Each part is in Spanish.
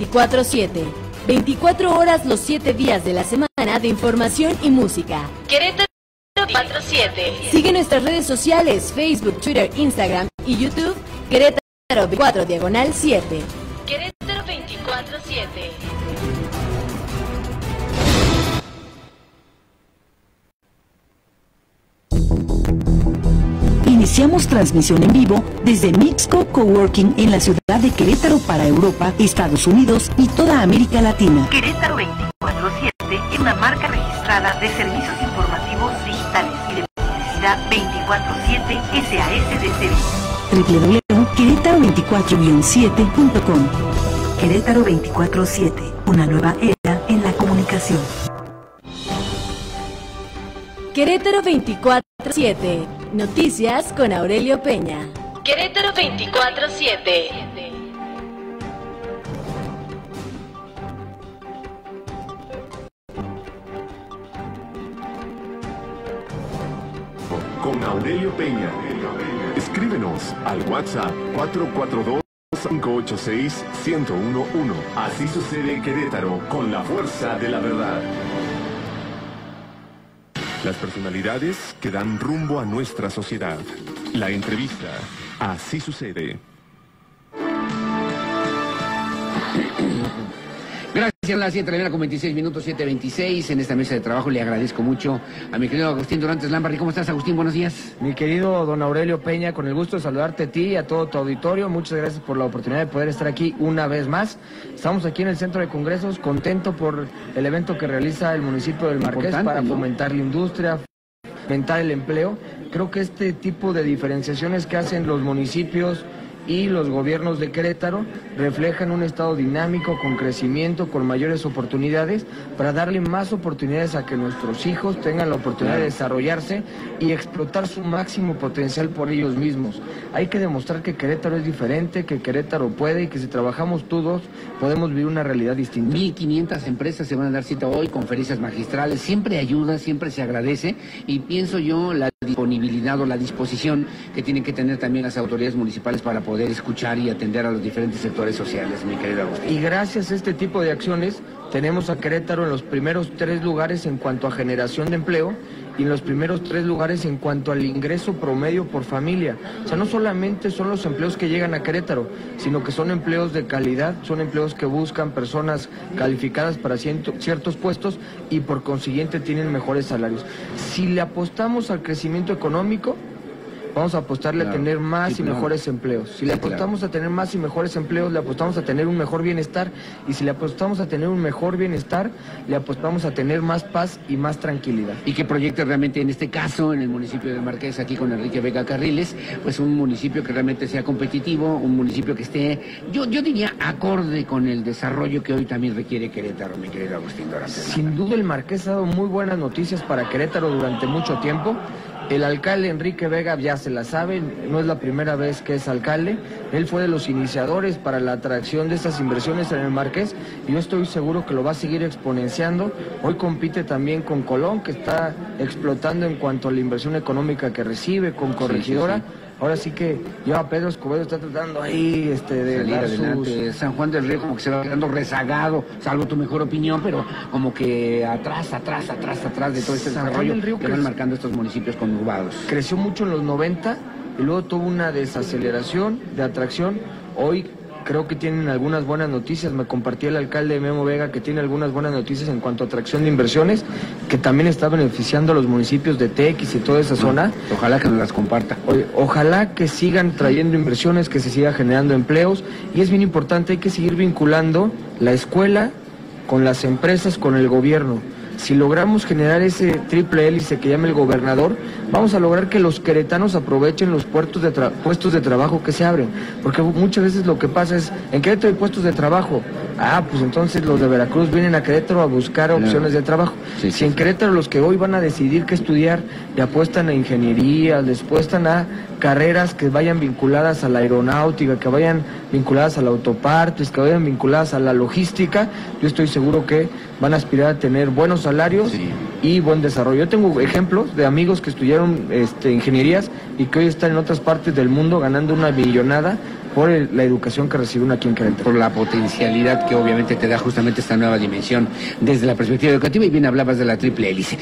24/7. 24 horas los 7 días de la semana de información y música. Querétaro 24/7. Sigue nuestras redes sociales, Facebook, Twitter, Instagram y YouTube. Querétaro 24/7. Querétaro 24/7. Iniciamos transmisión en vivo desde Mixco Coworking en la ciudad de Querétaro para Europa, Estados Unidos y toda América Latina. Querétaro 24/7 es una marca registrada de servicios informativos digitales y de publicidad 24/7 SAS www.querétaro24-7.com. Querétaro 24/7, una nueva era en la comunicación. Querétaro 24/7. Noticias con Aurelio Peña. Querétaro 24/7. Con Aurelio Peña. Escríbenos al WhatsApp 442-586-1011. Así sucede en Querétaro con la fuerza de la verdad. Las personalidades que dan rumbo a nuestra sociedad. La entrevista. Así sucede. Gracias, las 7:26, 7:26 en esta mesa de trabajo. Le agradezco mucho a mi querido Agustín Dorantes Lambarri. ¿Cómo estás, Agustín? Buenos días. Mi querido don Aurelio Peña, con el gusto de saludarte a ti y a todo tu auditorio. Muchas gracias por la oportunidad de poder estar aquí una vez más. Estamos aquí en el Centro de Congresos, contento por el evento que realiza el municipio del Marqués para fomentar la industria, fomentar el empleo. Creo que este tipo de diferenciaciones que hacen los municipios y los gobiernos de Querétaro reflejan un estado dinámico, con crecimiento, con mayores oportunidades, para darle más oportunidades a que nuestros hijos tengan la oportunidad de desarrollarse y explotar su máximo potencial por ellos mismos. Hay que demostrar que Querétaro es diferente, que Querétaro puede y que si trabajamos todos podemos vivir una realidad distinta. 1,500 empresas se van a dar cita hoy, conferencias magistrales, siempre ayuda, siempre se agradece, y pienso yo la disponibilidad o la disposición que tienen que tener también las autoridades municipales para poder escuchar y atender a los diferentes sectores sociales, mi querido Agustín. Y gracias a este tipo de acciones tenemos a Querétaro en los primeros 3 lugares en cuanto a generación de empleo y en los primeros 3 lugares en cuanto al ingreso promedio por familia. O sea, no solamente son los empleos que llegan a Querétaro, sino que son empleos de calidad, son empleos que buscan personas calificadas para ciertos puestos y por consiguiente tienen mejores salarios. Si le apostamos al crecimiento económico, vamos a apostarle a tener más y mejores empleos. Si le apostamos a tener más y mejores empleos, le apostamos a tener un mejor bienestar. Y si le apostamos a tener un mejor bienestar, le apostamos a tener más paz y más tranquilidad. Y que proyecte realmente, en este caso, en el municipio del Marqués, aquí con Enrique Vega Carriles, pues un municipio que realmente sea competitivo, un municipio que esté, yo diría, acorde con el desarrollo que hoy también requiere Querétaro, mi querido Agustín Dorantes. Sin duda el Marqués ha dado muy buenas noticias para Querétaro durante mucho tiempo. El alcalde Enrique Vega ya se la sabe, no es la primera vez que es alcalde. Él fue de los iniciadores para la atracción de estas inversiones en el Marqués y yo estoy seguro que lo va a seguir exponenciando. Hoy compite también con Colón, que está explotando en cuanto a la inversión económica que recibe, con Corregidora. Ahora sí que ya Pedro Escobedo está tratando ahí de salir adelante. San Juan del Río como que se va quedando rezagado, salvo tu mejor opinión, pero como que atrás de todo este desarrollo que van marcando estos municipios conurbados. Creció mucho en los 90 y luego tuvo una desaceleración de atracción. Hoy creo que tienen algunas buenas noticias. Me compartió el alcalde Memo Vega que tiene algunas buenas noticias en cuanto a atracción de inversiones, que también está beneficiando a los municipios de Tequis y toda esa zona. Ojalá que nos las comparta. Ojalá que sigan trayendo inversiones, que se siga generando empleos. Y es bien importante, hay que seguir vinculando la escuela con las empresas, con el gobierno. Si logramos generar ese triple hélice que llama el gobernador, vamos a lograr que los queretanos aprovechen los puestos de trabajo que se abren. Porque muchas veces lo que pasa es, en Querétaro hay puestos de trabajo. Pues entonces los de Veracruz vienen a Querétaro a buscar opciones de trabajo. Si en Querétaro los que hoy van a decidir qué estudiar le apuestan a ingeniería, les apuestan a carreras que vayan vinculadas a la aeronáutica, que vayan vinculadas al autopartes, que vayan vinculadas a la logística, yo estoy seguro que van a aspirar a tener buenos salarios y buen desarrollo. Yo tengo ejemplos de amigos que estudiaron ingenierías y que hoy están en otras partes del mundo ganando una millonada por la educación que recibe uno aquí en Querétaro. Por la potencialidad que obviamente te da justamente esta nueva dimensión desde la perspectiva educativa, y bien hablabas de la triple hélice.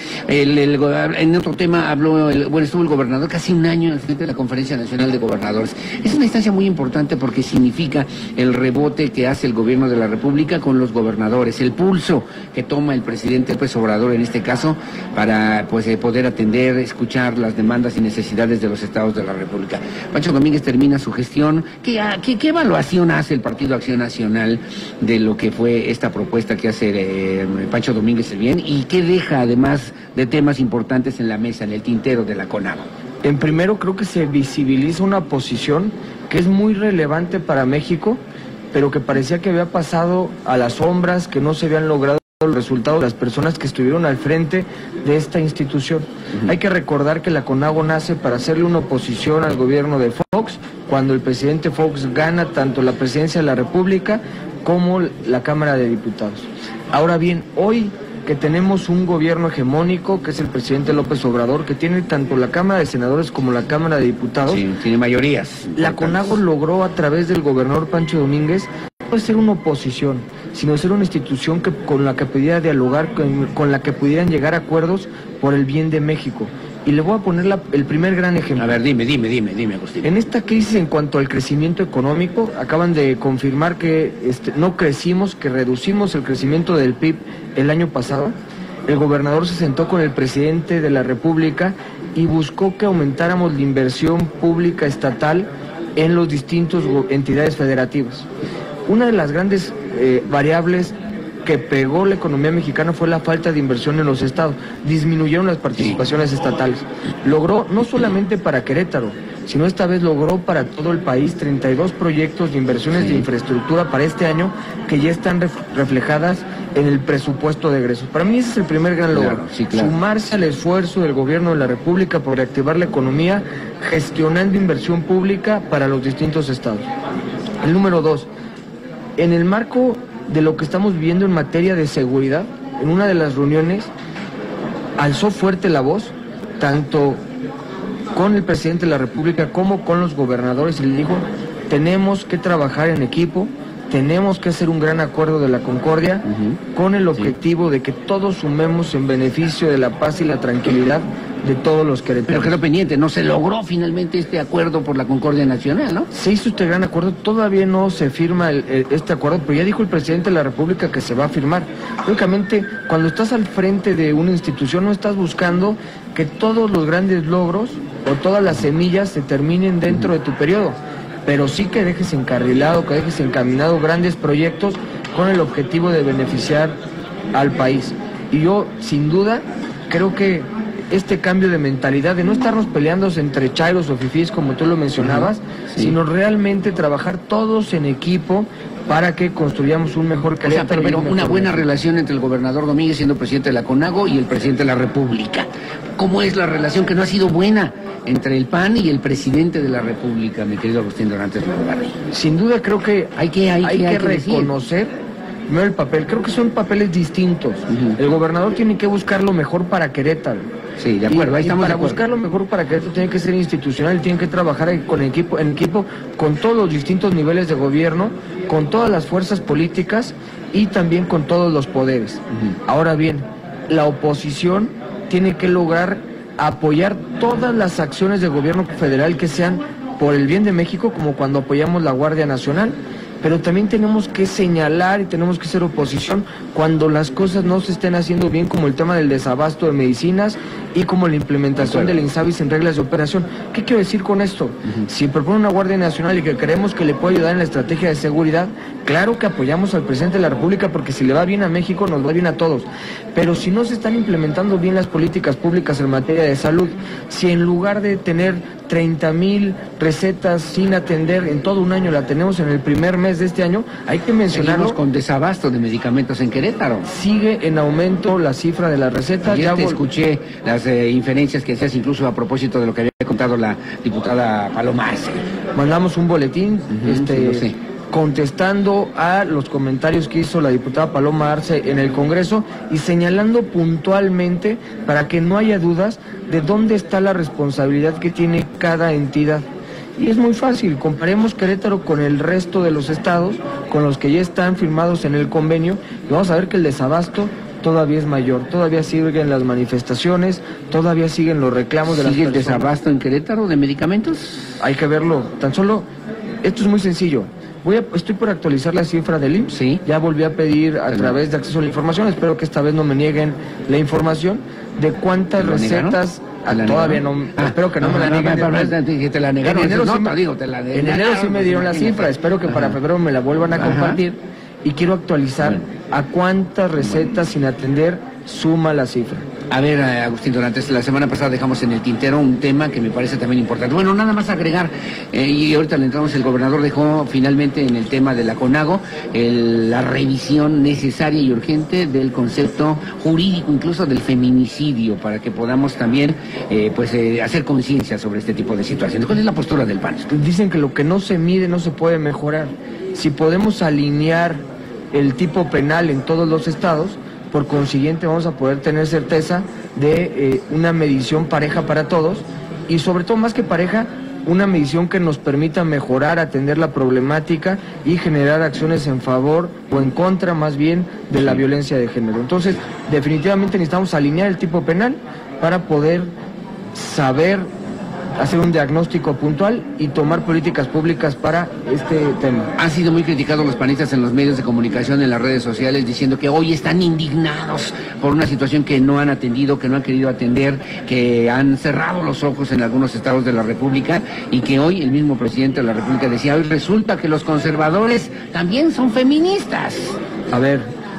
En otro tema estuvo el gobernador casi un año al frente de la Conferencia Nacional de Gobernadores. Es una instancia muy importante porque significa el rebote que hace el gobierno de la República con los gobernadores, el pulso que toma el presidente López Obrador en este caso para poder atender, escuchar las demandas y necesidades de los estados de la República. Pancho Domínguez termina su gestión. ¿Qué evaluación hace el Partido Acción Nacional de lo que fue esta propuesta que hace Pancho Domínguez el Bien, y qué deja además de temas importantes en la mesa, en el tintero de la CONAGO? En primero, creo que se visibiliza una posición que es muy relevante para México, pero que parecía que había pasado a las sombras, que no se habían logrado los resultados de las personas que estuvieron al frente de esta institución. Hay que recordar que la CONAGO nace para hacerle una oposición al gobierno de Fox, cuando el presidente Fox gana tanto la presidencia de la República como la Cámara de Diputados. Ahora bien, hoy que tenemos un gobierno hegemónico, que es el presidente López Obrador, que tiene tanto la Cámara de Senadores como la Cámara de Diputados. Sí, tiene mayorías. La CONAGO logró a través del gobernador Pancho Domínguez no ser una oposición, sino ser una institución con la que pudiera dialogar, con la que pudieran llegar a acuerdos por el bien de México. Y le voy a poner el primer gran ejemplo. A ver, dime, Agustín. En esta crisis en cuanto al crecimiento económico, acaban de confirmar que no crecimos, que reducimos el crecimiento del PIB el año pasado. El gobernador se sentó con el presidente de la República y buscó que aumentáramos la inversión pública estatal en los distintos entidades federativas. Una de las grandes variables que pegó la economía mexicana fue la falta de inversión en los estados. Disminuyeron las participaciones estatales. Logró, no solamente para Querétaro, sino esta vez logró para todo el país 32 proyectos de inversiones de infraestructura para este año que ya están reflejadas en el presupuesto de egresos. Para mí ese es el primer gran logro. Claro. Sumarse al esfuerzo del gobierno de la República por reactivar la economía, gestionando inversión pública para los distintos estados. El número 2, en el marco de lo que estamos viviendo en materia de seguridad, en una de las reuniones alzó fuerte la voz, tanto con el presidente de la República como con los gobernadores, y le dijo: tenemos que trabajar en equipo, tenemos que hacer un gran acuerdo de la concordia, con el objetivo de que todos sumemos en beneficio de la paz y la tranquilidad de todos los queretanos. Pero quedó pendiente, no se logró finalmente este acuerdo por la concordia nacional, ¿no? Se hizo este gran acuerdo, todavía no se firma este acuerdo, pero ya dijo el presidente de la República que se va a firmar. Lógicamente, cuando estás al frente de una institución, no estás buscando que todos los grandes logros o todas las semillas se terminen dentro de tu periodo, pero sí que dejes encarrilado, que dejes encaminado grandes proyectos con el objetivo de beneficiar al país. Y yo, sin duda, creo que este cambio de mentalidad, de no estarnos peleando entre chairos o fifís, como tú lo mencionabas, sino realmente trabajar todos en equipo para que construyamos un mejor Querétaro. Pero una buena relación entre el gobernador Domínguez, siendo presidente de la CONAGO, y el presidente de la República. ¿Cómo es la relación que no ha sido buena entre el PAN y el presidente de la República, mi querido Agustín Dorantes Lombardi? Sin duda creo que hay que reconocer primero el papel. Creo que son papeles distintos. El gobernador tiene que buscar lo mejor para Querétaro. Sí, de acuerdo, ahí estamos. Para buscar lo mejor para Querétaro tiene que ser institucional, tiene que trabajar en equipo con todos los distintos niveles de gobierno, con todas las fuerzas políticas y también con todos los poderes. Ahora bien, la oposición tiene que lograr apoyar todas las acciones de gobierno federal que sean por el bien de México, como cuando apoyamos la Guardia Nacional. Pero también tenemos que señalar y tenemos que ser oposición cuando las cosas no se estén haciendo bien, como el tema del desabasto de medicinas y como la implementación del INSABI en reglas de operación. ¿Qué quiero decir con esto? Si propone una Guardia Nacional y que creemos que le puede ayudar en la estrategia de seguridad, claro que apoyamos al presidente de la República, porque si le va bien a México, nos va bien a todos. Pero si no se están implementando bien las políticas públicas en materia de salud, si en lugar de tener 30,000 recetas sin atender en todo un año, la tenemos en el primer mes de este año, hay que mencionarlo. Seguimos con desabasto de medicamentos en Querétaro. Sigue en aumento la cifra de las recetas. Ya te escuché las inferencias que hacías incluso a propósito de lo que había contado la diputada Paloma Arce. Mandamos un boletín, sí, contestando a los comentarios que hizo la diputada Paloma Arce en el Congreso y señalando puntualmente, para que no haya dudas, de dónde está la responsabilidad que tiene cada entidad. Y es muy fácil, comparemos Querétaro con el resto de los estados, con los que ya están firmados en el convenio, y vamos a ver que el desabasto todavía es mayor, todavía siguen las manifestaciones, todavía siguen los reclamos de las personas. ¿Sigue el desabasto en Querétaro de medicamentos? Hay que verlo, tan solo, esto es muy sencillo. Estoy por actualizar la cifra del IMSS, sí. Ya volví a pedir a través de acceso a la información, espero que esta vez no me nieguen la información de cuántas recetas... Todavía no, espero que no me la nieguen. Te la negaron. En enero sí me dieron la cifra, espero que para febrero me la vuelvan a compartir. Y quiero actualizar a cuántas recetas sin atender suma la cifra. A ver, Agustín Dorantes, la semana pasada dejamos en el tintero un tema que me parece también importante. Bueno, nada más agregar, y ahorita le entramos, el gobernador dejó finalmente en el tema de la CONAGO la revisión necesaria y urgente del concepto jurídico, incluso del feminicidio, para que podamos también hacer conciencia sobre este tipo de situaciones. ¿Cuál es la postura del PAN? Dicen que lo que no se mide no se puede mejorar. Si podemos alinear el tipo penal en todos los estados, por consiguiente vamos a poder tener certeza de una medición pareja para todos y sobre todo más que pareja, una medición que nos permita mejorar, atender la problemática y generar acciones en favor o en contra más bien de la violencia de género. Entonces, definitivamente necesitamos alinear el tipo penal para poder saber hacer un diagnóstico puntual y tomar políticas públicas para este tema. Han sido muy criticados los panistas en los medios de comunicación, en las redes sociales, diciendo que hoy están indignados por una situación que no han atendido, que no han querido atender, que han cerrado los ojos en algunos estados de la República y que hoy el mismo presidente de la República decía, hoy resulta que los conservadores también son feministas. A ver,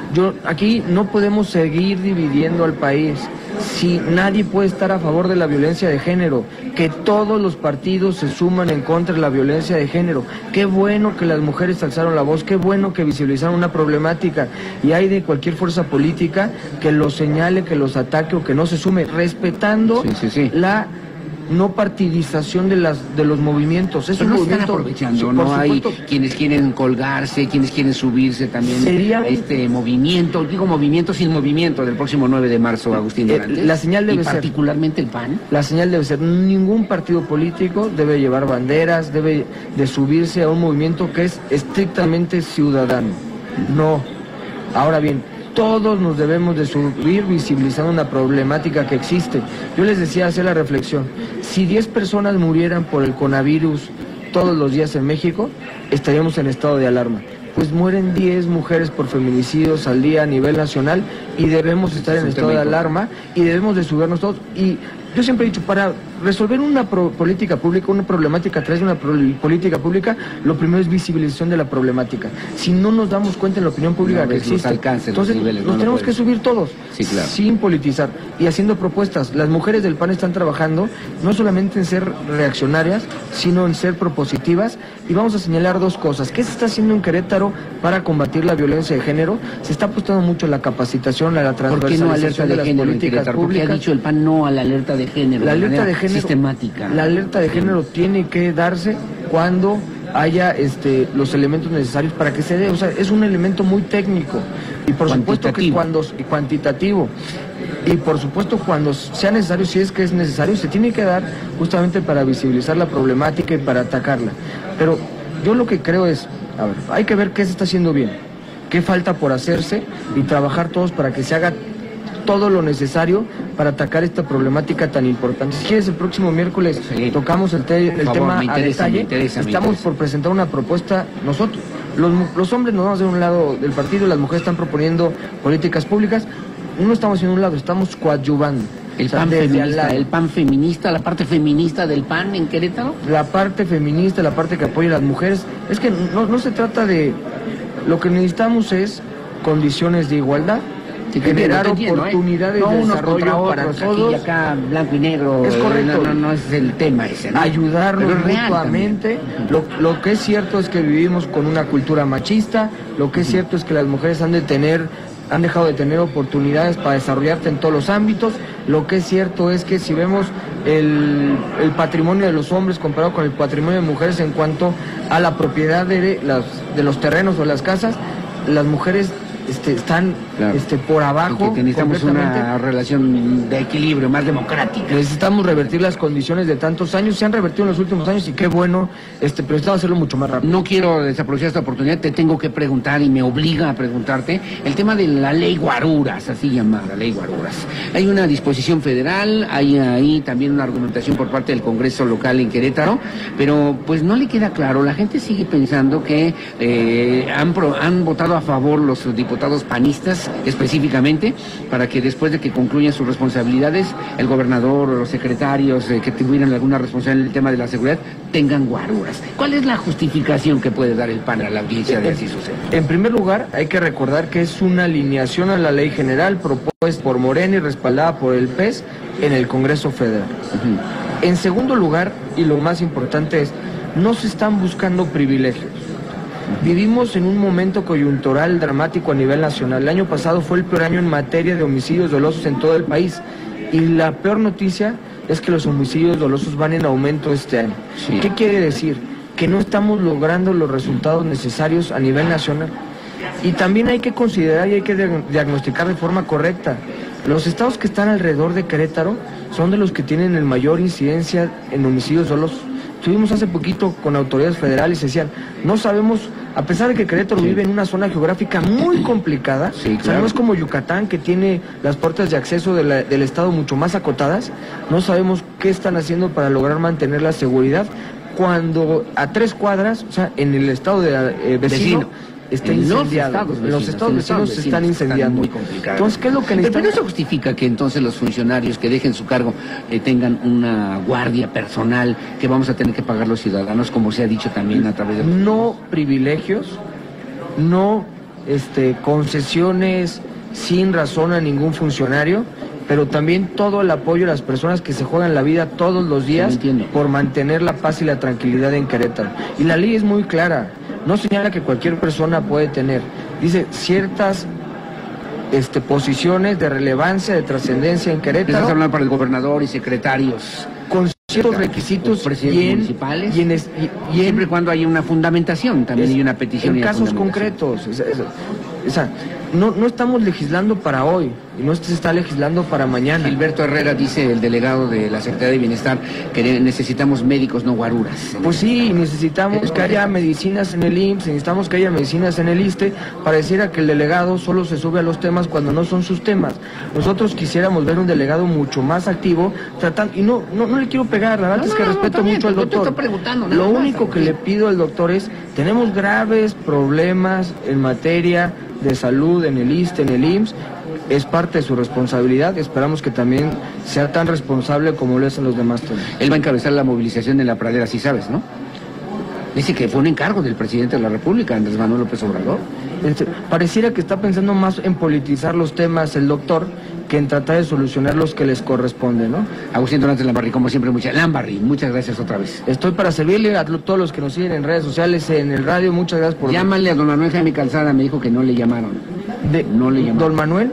aquí no podemos seguir dividiendo al país. Si nadie puede estar a favor de la violencia de género, que todos los partidos se suman en contra de la violencia de género. Qué bueno que las mujeres alzaron la voz, qué bueno que visibilizaron una problemática y hay de cualquier fuerza política que los señale, que los ataque o que no se sume, respetando la no partidización de los movimientos. Es pero un no movimiento, están aprovechando, no hay quienes quieren colgarse, quienes quieren subirse también a este movimiento, digo movimiento sin movimiento del próximo 9 de marzo, Agustín Dorantes. La señal debe ser, particularmente el PAN. La señal debe ser, ningún partido político debe llevar banderas, debe de subirse a un movimiento que es estrictamente ciudadano. No. Ahora bien, todos nos debemos de subir visibilizando una problemática que existe. Yo les decía hacer la reflexión, si 10 personas murieran por el coronavirus todos los días en México, estaríamos en estado de alarma. Pues mueren 10 mujeres por feminicidios al día a nivel nacional y debemos estar en estado de alarma y debemos de subirnos todos. Y yo siempre he dicho, para resolver una política pública, una problemática a través de una política pública, lo primero es visibilización de la problemática. Si no nos damos cuenta en la opinión pública que existe, entonces nos tenemos que subir todos, sin politizar y haciendo propuestas. Las mujeres del PAN están trabajando no solamente en ser reaccionarias, sino en ser propositivas y vamos a señalar dos cosas. ¿Qué se está haciendo en Querétaro para combatir la violencia de género? Se está apostando mucho a la capacitación, a la transversalización de las políticas públicas. ¿Por qué ha dicho el PAN no a la alerta de género? La alerta de género sistemática. La alerta de género tiene que darse cuando haya los elementos necesarios para que se dé, o sea, es un elemento muy técnico y por supuesto que cuantitativo y por supuesto cuando sea necesario, si es que es necesario, se tiene que dar justamente para visibilizar la problemática y para atacarla. Pero yo lo que creo es, a ver, hay que ver qué se está haciendo bien, qué falta por hacerse y trabajar todos para que se haga todo lo necesario para atacar esta problemática tan importante. Si quieres, el próximo miércoles tocamos el tema a detalle. Estamos por presentar una propuesta nosotros. Los hombres nos vamos de un lado del partido, las mujeres están proponiendo políticas públicas. No estamos en un lado, estamos coadyuvando. El PAN feminista, la parte feminista del PAN en Querétaro. La parte feminista, la parte que apoya a las mujeres. Es que no se trata de... Lo que necesitamos es condiciones de igualdad, generar oportunidades de desarrollo para todos. Aquí y acá, blanco y negro. Es correcto. No es el tema ese, ¿no? Ayudarnos mutuamente. Lo que es cierto es que vivimos con una cultura machista. Lo que es cierto es que las mujeres han dejado de tener oportunidades para desarrollarte en todos los ámbitos. Lo que es cierto es que si vemos el patrimonio de los hombres comparado con el patrimonio de mujeres en cuanto a la propiedad de los terrenos o las casas, las mujeres están claro, por abajo. que necesitamos una relación de equilibrio más democrática. Necesitamos revertir las condiciones de tantos años, se han revertido en los últimos años y qué bueno, pero necesitamos hacerlo mucho más rápido. No quiero desaprovechar esta oportunidad, te tengo que preguntar y me obliga a preguntarte el tema de la ley Guaruras, así llamada ley Guaruras. Hay una disposición federal, hay ahí también una argumentación por parte del Congreso local en Querétaro, pero pues no le queda claro, la gente sigue pensando que han votado a favor los diputados panistas específicamente para que después de que concluyan sus responsabilidades el gobernador o los secretarios que tuvieran alguna responsabilidad en el tema de la seguridad tengan guaruras. ¿Cuál es la justificación que puede dar el PAN a la audiencia de así sucede? En primer lugar, hay que recordar que es una alineación a la ley general propuesta por Morena y respaldada por el PES en el Congreso Federal. En segundo lugar, y lo más importante es, no se están buscando privilegios. Vivimos en un momento coyuntural dramático a nivel nacional. El año pasado fue el peor año en materia de homicidios dolosos en todo el país. Y la peor noticia es que los homicidios dolosos van en aumento este año. Sí. ¿Qué quiere decir? Que no estamos logrando los resultados necesarios a nivel nacional. Y también hay que considerar y hay que diagnosticar de forma correcta. Los estados que están alrededor de Querétaro son de los que tienen el mayor incidencia en homicidios dolosos. Estuvimos hace poquito con autoridades federales y decían, no sabemos, a pesar de que Querétaro vive en una zona geográfica muy complicada, claro, o sea, no es como Yucatán, que tiene las puertas de acceso del estado mucho más acotadas, no sabemos qué están haciendo para lograr mantener la seguridad, cuando a 3 cuadras, o sea, en el estado de vecino, está incendiado. Los estados vecinos se están incendiando. Muy complicado. Entonces, ¿qué es lo que necesitamos? Pero eso justifica que entonces los funcionarios que dejen su cargo tengan una guardia personal que vamos a tener que pagar los ciudadanos, como se ha dicho también a través de... No privilegios, no concesiones sin razón a ningún funcionario, pero también todo el apoyo a las personas que se juegan la vida todos los días por mantener la paz y la tranquilidad en Querétaro. Y la ley es muy clara. No señala que cualquier persona puede tener, dice ciertas posiciones de relevancia, de trascendencia en Querétaro. Estás hablando para el gobernador y secretarios. Con ciertos requisitos presidentes municipales. Y siempre y cuando hay una fundamentación, también hay una petición. En casos concretos. No estamos legislando para hoy, y no se está legislando para mañana. Gilberto Herrera dice, el delegado de la Secretaría de Bienestar, que necesitamos médicos, no guaruras. Pues sí, necesitamos que haya medicinas en el IMSS, necesitamos que haya medicinas en el ISSSTE. Pareciera que el delegado solo se sube a los temas cuando no son sus temas. Nosotros quisiéramos ver un delegado mucho más activo, tratando, y no le quiero pegar, la verdad es que respeto mucho al doctor. Lo único que le pido al doctor es, tenemos graves problemas en materia de salud en el ISSSTE, en el IMSS, es parte de su responsabilidad, esperamos que también sea tan responsable como lo hacen los demás temas. Él va a encabezar la movilización en la pradera, sí sabes, ¿no? Dice que fue un encargo del presidente de la República, Andrés Manuel López Obrador. Pareciera que está pensando más en politizar los temas el doctor que en tratar de solucionar los que les corresponde, ¿no? Agustín Dorantes Lambarri, como siempre, muchas gracias otra vez. Estoy para servirle a todos los que nos siguen en redes sociales, en el radio, muchas gracias por... Llámale a don Manuel Jaime Calzada, me dijo que no le llamaron. No le llamaron. ¿Don Manuel?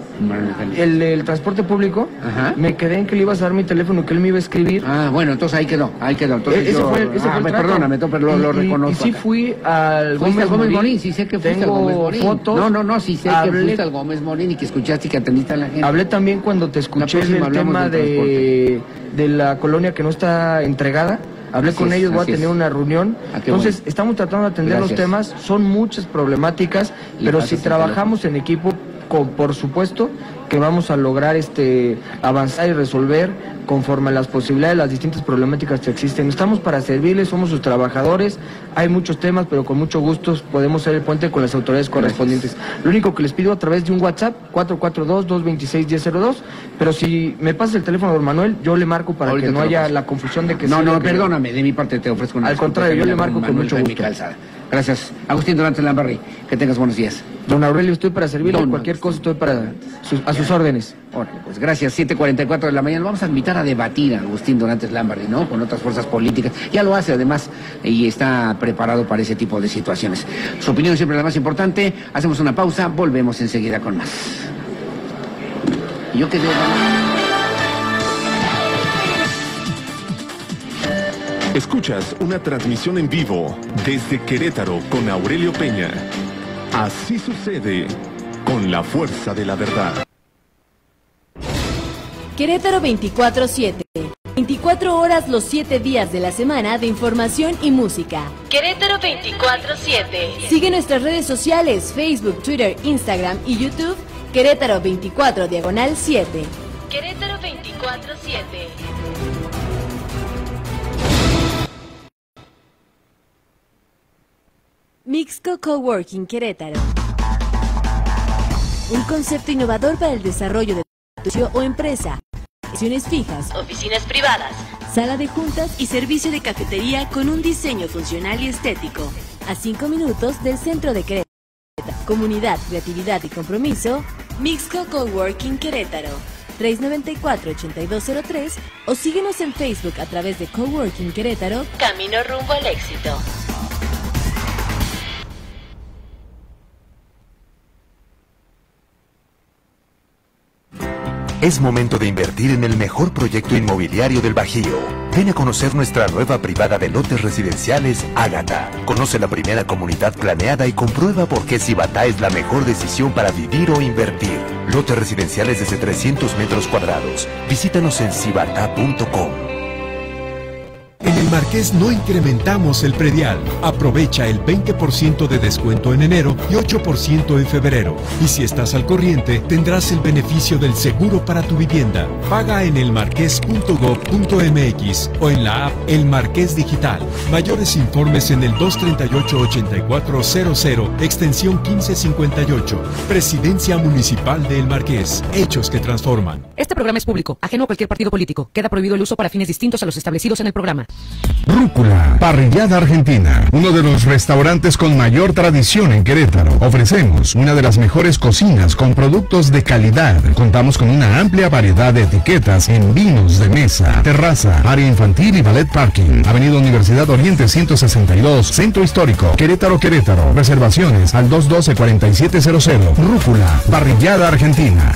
El transporte público. Ajá. Me quedé en que le ibas a dar mi teléfono, que él me iba a escribir. Ah, bueno, entonces ahí quedó. Entonces ese fue el trato. Perdóname, pero lo reconozco. Y sí fui al Gómez Morín, sí sé que fuiste al Gómez Morín. Fotos. No, sí sé que fuiste al Gómez Morín y que escuchaste y que atendiste a la gente. Hablé también cuando te escuché el tema de la colonia que no está entregada. Hablé con ellos, voy a tener una reunión. Entonces, estamos tratando de atender los temas, son muchas problemáticas, pero si trabajamos en equipo, por supuesto que vamos a lograr avanzar y resolver conforme a las posibilidades, las distintas problemáticas que existen. Estamos para servirles, somos sus trabajadores, hay muchos temas, pero con mucho gusto podemos ser el puente con las autoridades correspondientes. Lo único que les pido a través de un WhatsApp, 442-226-1002, pero si me pasa el teléfono de don Manuel, yo le marco para que no haya la confusión de que... No, perdóname, de mi parte te ofrezco una... Al contrario, yo le marco con mucho gusto. Gracias. Agustín Dorantes Lambarri, que tengas buenos días. Don Aurelio, estoy para servirle, cualquier cosa estoy a sus órdenes. Órale, pues gracias, 7:44 de la mañana. Vamos a invitar a debatir a Agustín Dorantes Lambarri, ¿no? Con otras fuerzas políticas. Ya lo hace además y está preparado para ese tipo de situaciones. Su opinión siempre es la más importante. Hacemos una pausa, volvemos enseguida con más. Yo quedé... Escuchas una transmisión en vivo desde Querétaro con Aurelio Peña. Así sucede con la fuerza de la verdad. Querétaro 24/7. 24 horas los 7 días de la semana de información y música. Querétaro 24/7. Sigue nuestras redes sociales, Facebook, Twitter, Instagram y YouTube. Querétaro 24/7. Querétaro 24/7. Mixco Coworking Querétaro. Un concepto innovador para el desarrollo de negocio o empresa. Oficinas fijas, oficinas privadas, sala de juntas y servicio de cafetería con un diseño funcional y estético. A 5 minutos del centro de Querétaro. Comunidad, creatividad y compromiso. Mixco Coworking Querétaro. 394-8203 o síguenos en Facebook a través de Coworking Querétaro. Camino rumbo al éxito. Es momento de invertir en el mejor proyecto inmobiliario del Bajío. Ven a conocer nuestra nueva privada de lotes residenciales, Ágata. Conoce la primera comunidad planeada y comprueba por qué Cibatá es la mejor decisión para vivir o invertir. Lotes residenciales desde 300 metros cuadrados. Visítanos en cibatá.com. En el Marqués no incrementamos el predial. Aprovecha el 20% de descuento en enero y 8% en febrero. Y si estás al corriente, tendrás el beneficio del seguro para tu vivienda. Paga en elmarqués.gov.mx o en la app El Marqués Digital. Mayores informes en el 238-8400, extensión 1558. Presidencia Municipal de El Marqués. Hechos que transforman. Este programa es público, ajeno a cualquier partido político. Queda prohibido el uso para fines distintos a los establecidos en el programa. Rúcula, Parrillada Argentina, uno de los restaurantes con mayor tradición en Querétaro. Ofrecemos una de las mejores cocinas con productos de calidad. Contamos con una amplia variedad de etiquetas en vinos de mesa, terraza, área infantil y ballet parking. Avenida Universidad Oriente 162, Centro Histórico, Querétaro, Querétaro. Reservaciones al 212-4700. Rúcula, Parrillada Argentina.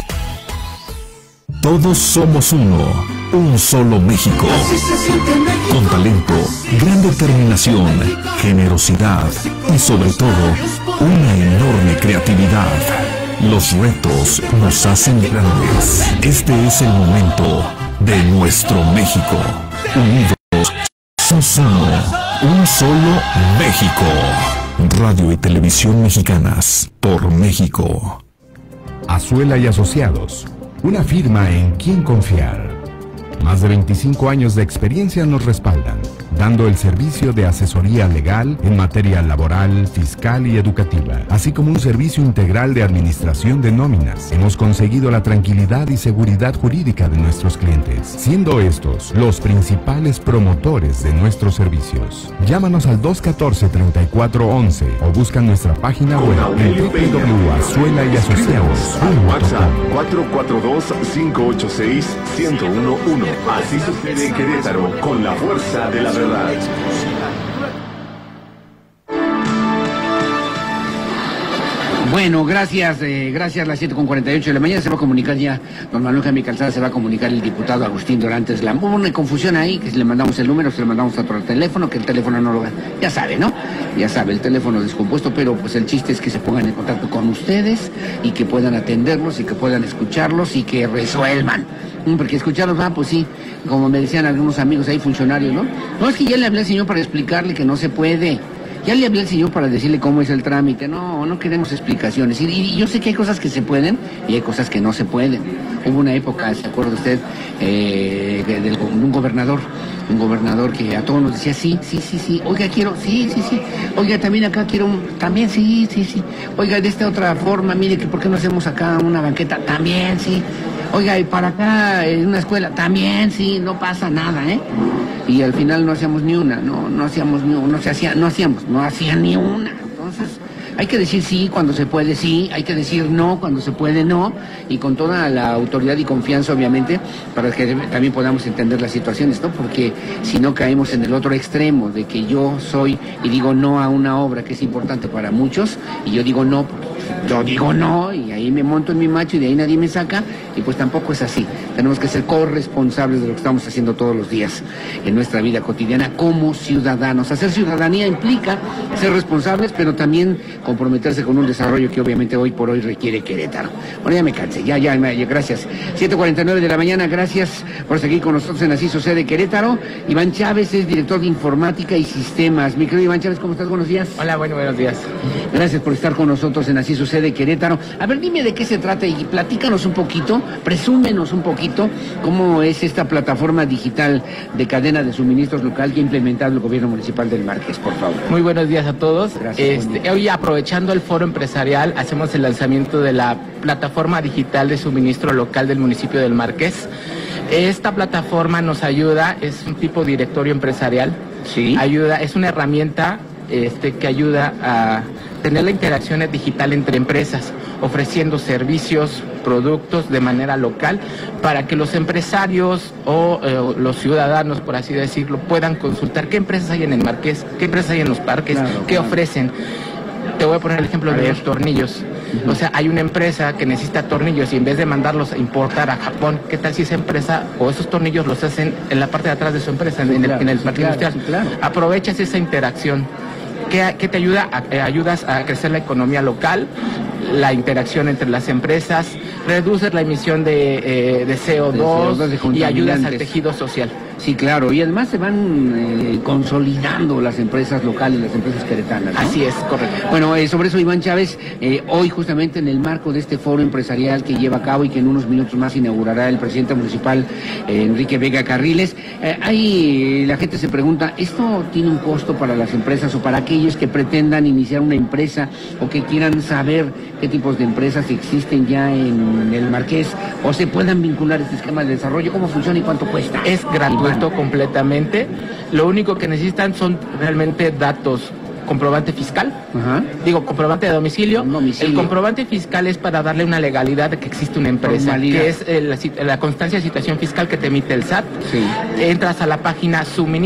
Todos somos uno, un solo México. Con talento, gran determinación, generosidad y sobre todo, una enorme creatividad. Los retos nos hacen grandes. Este es el momento de nuestro México. Unidos, somos uno, un solo México. Radio y Televisión Mexicanas, por México. Azuela y Asociados. Una firma en quien confiar. Más de 25 años de experiencia nos respaldan, dando el servicio de asesoría legal en materia laboral, fiscal y educativa, así como un servicio integral de administración de nóminas. Hemos conseguido la tranquilidad y seguridad jurídica de nuestros clientes, siendo estos los principales promotores de nuestros servicios. Llámanos al 214-3411 o busca nuestra página web en www.azuelayaasociados.com. WhatsApp 442-586-1011. Así sucede en Querétaro, con la fuerza de la verdad. Bueno, gracias, las 7:48 de la mañana se va a comunicar ya, don Manuel Jaime Calzada, se va a comunicar el diputado Agustín Dorantes. Hubo una confusión ahí, que si le mandamos el número, se le mandamos a otro teléfono, que el teléfono no lo va, ya sabe, ¿no? Ya sabe, el teléfono descompuesto, pero pues el chiste es que se pongan en contacto con ustedes y que puedan atenderlos y que puedan escucharlos y que resuelvan. Porque escucharlos, pues sí, como me decían algunos amigos ahí, funcionarios, ¿no? No, es que ya le hablé al señor para explicarle que no se puede. Ya le hablé al señor para decirle cómo es el trámite. No queremos explicaciones. Y yo sé que hay cosas que se pueden y hay cosas que no se pueden. Hubo una época, ¿se acuerda usted? De un gobernador que a todos nos decía sí. Oiga, quiero, sí. Oiga, también acá quiero, también sí. Oiga, de esta otra forma, mire, que ¿por qué no hacemos acá una banqueta? También sí. Oiga, y para acá en una escuela, también sí, no pasa nada, ¿eh? Y al final no hacíamos ni una, no hacíamos ni una, no hacía ni una. Entonces, hay que decir sí cuando se puede, sí, hay que decir no cuando se puede, no, y con toda la autoridad y confianza, obviamente, para que también podamos entender las situaciones, ¿no? Porque si no caemos en el otro extremo de que yo soy y digo no a una obra que es importante para muchos, y yo digo no, y ahí me monto en mi macho y de ahí nadie me saca, y pues tampoco es así. Tenemos que ser corresponsables de lo que estamos haciendo todos los días en nuestra vida cotidiana como ciudadanos. Hacer ciudadanía implica ser responsables, pero también comprometerse con un desarrollo que obviamente hoy por hoy requiere Querétaro. Bueno, ya me cansé, gracias. 7:49 de la mañana, gracias por seguir con nosotros en Así Sucede Querétaro. Iván Chávez es director de Informática y Sistemas. Mi querido Iván Chávez, ¿cómo estás? Buenos días. Hola, buenos días. Gracias por estar con nosotros en Así Sucede Querétaro. A ver, dime de qué se trata y platícanos un poquito, presúmenos un poquito cómo es esta plataforma digital de cadena de suministros local que ha implementado el gobierno municipal del Marqués, por favor. Muy buenos días a todos. Gracias. Hoy, aprovechando el foro empresarial, hacemos el lanzamiento de la plataforma digital de suministro local del municipio del Marqués. Esta plataforma nos ayuda, es un tipo de directorio empresarial. Sí. Es una herramienta que ayuda a tener la interacción digital entre empresas, ofreciendo servicios, productos de manera local para que los empresarios o los ciudadanos, por así decirlo, puedan consultar qué empresas hay en el Marqués, qué empresas hay en los parques, qué ofrecen. Te voy a poner el ejemplo de los tornillos. O sea, hay una empresa que necesita tornillos y en vez de mandarlos a importar a Japón, ¿qué tal si esa empresa o esos tornillos los hacen en la parte de atrás de su empresa, en el parque industrial? Claro. Aprovechas esa interacción. ¿Qué te ayuda? Ayudas a crecer la economía local, la interacción entre las empresas, reduces la emisión de CO2 y ayudas al tejido social. Sí, claro, y además se van consolidando las empresas locales, las empresas queretanas, ¿no? Así es, correcto. Bueno, sobre eso, Iván Chávez, hoy justamente en el marco de este foro empresarial que lleva a cabo y que en unos minutos más inaugurará el presidente municipal, Enrique Vega Carriles, la gente se pregunta, ¿esto tiene un costo para las empresas o para aquellos que pretendan iniciar una empresa o que quieran saber qué tipos de empresas existen ya en el Marqués o se puedan vincular a este esquema de desarrollo? ¿Cómo funciona y cuánto cuesta? Es gratuito completamente. Lo único que necesitan son realmente datos. Comprobante fiscal, comprobante de domicilio. El comprobante fiscal es para darle una legalidad de que existe una empresa, que es la constancia de situación fiscal que te emite el SAT. Sí. Entras a la página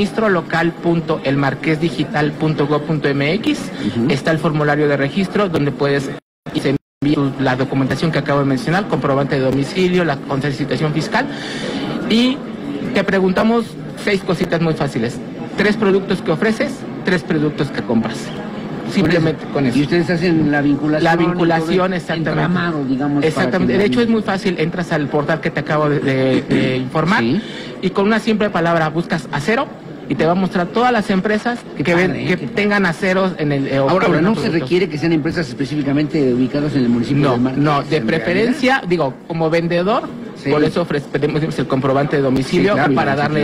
suministrolocal.elmarquesdigital.gov.mx, está el formulario de registro donde puedes enviar la documentación que acabo de mencionar, comprobante de domicilio, la constancia de situación fiscal, y te preguntamos 6 cositas muy fáciles. 3 productos que ofreces, 3 productos que compras. Simplemente con eso. Y ustedes hacen la vinculación. La vinculación, exactamente. Entramado, digamos. Exactamente. De hecho, es muy fácil. Entras al portal que te acabo de informar, sí, y con una simple palabra buscas acero y te va a mostrar todas las empresas que tengan aceros en el... Ahora, ¿no se requiere que sean empresas específicamente ubicadas en el municipio del Marqués? No, de preferencia, como vendedor, sí, por eso ofrecemos el comprobante de domicilio, sí, claro, para darle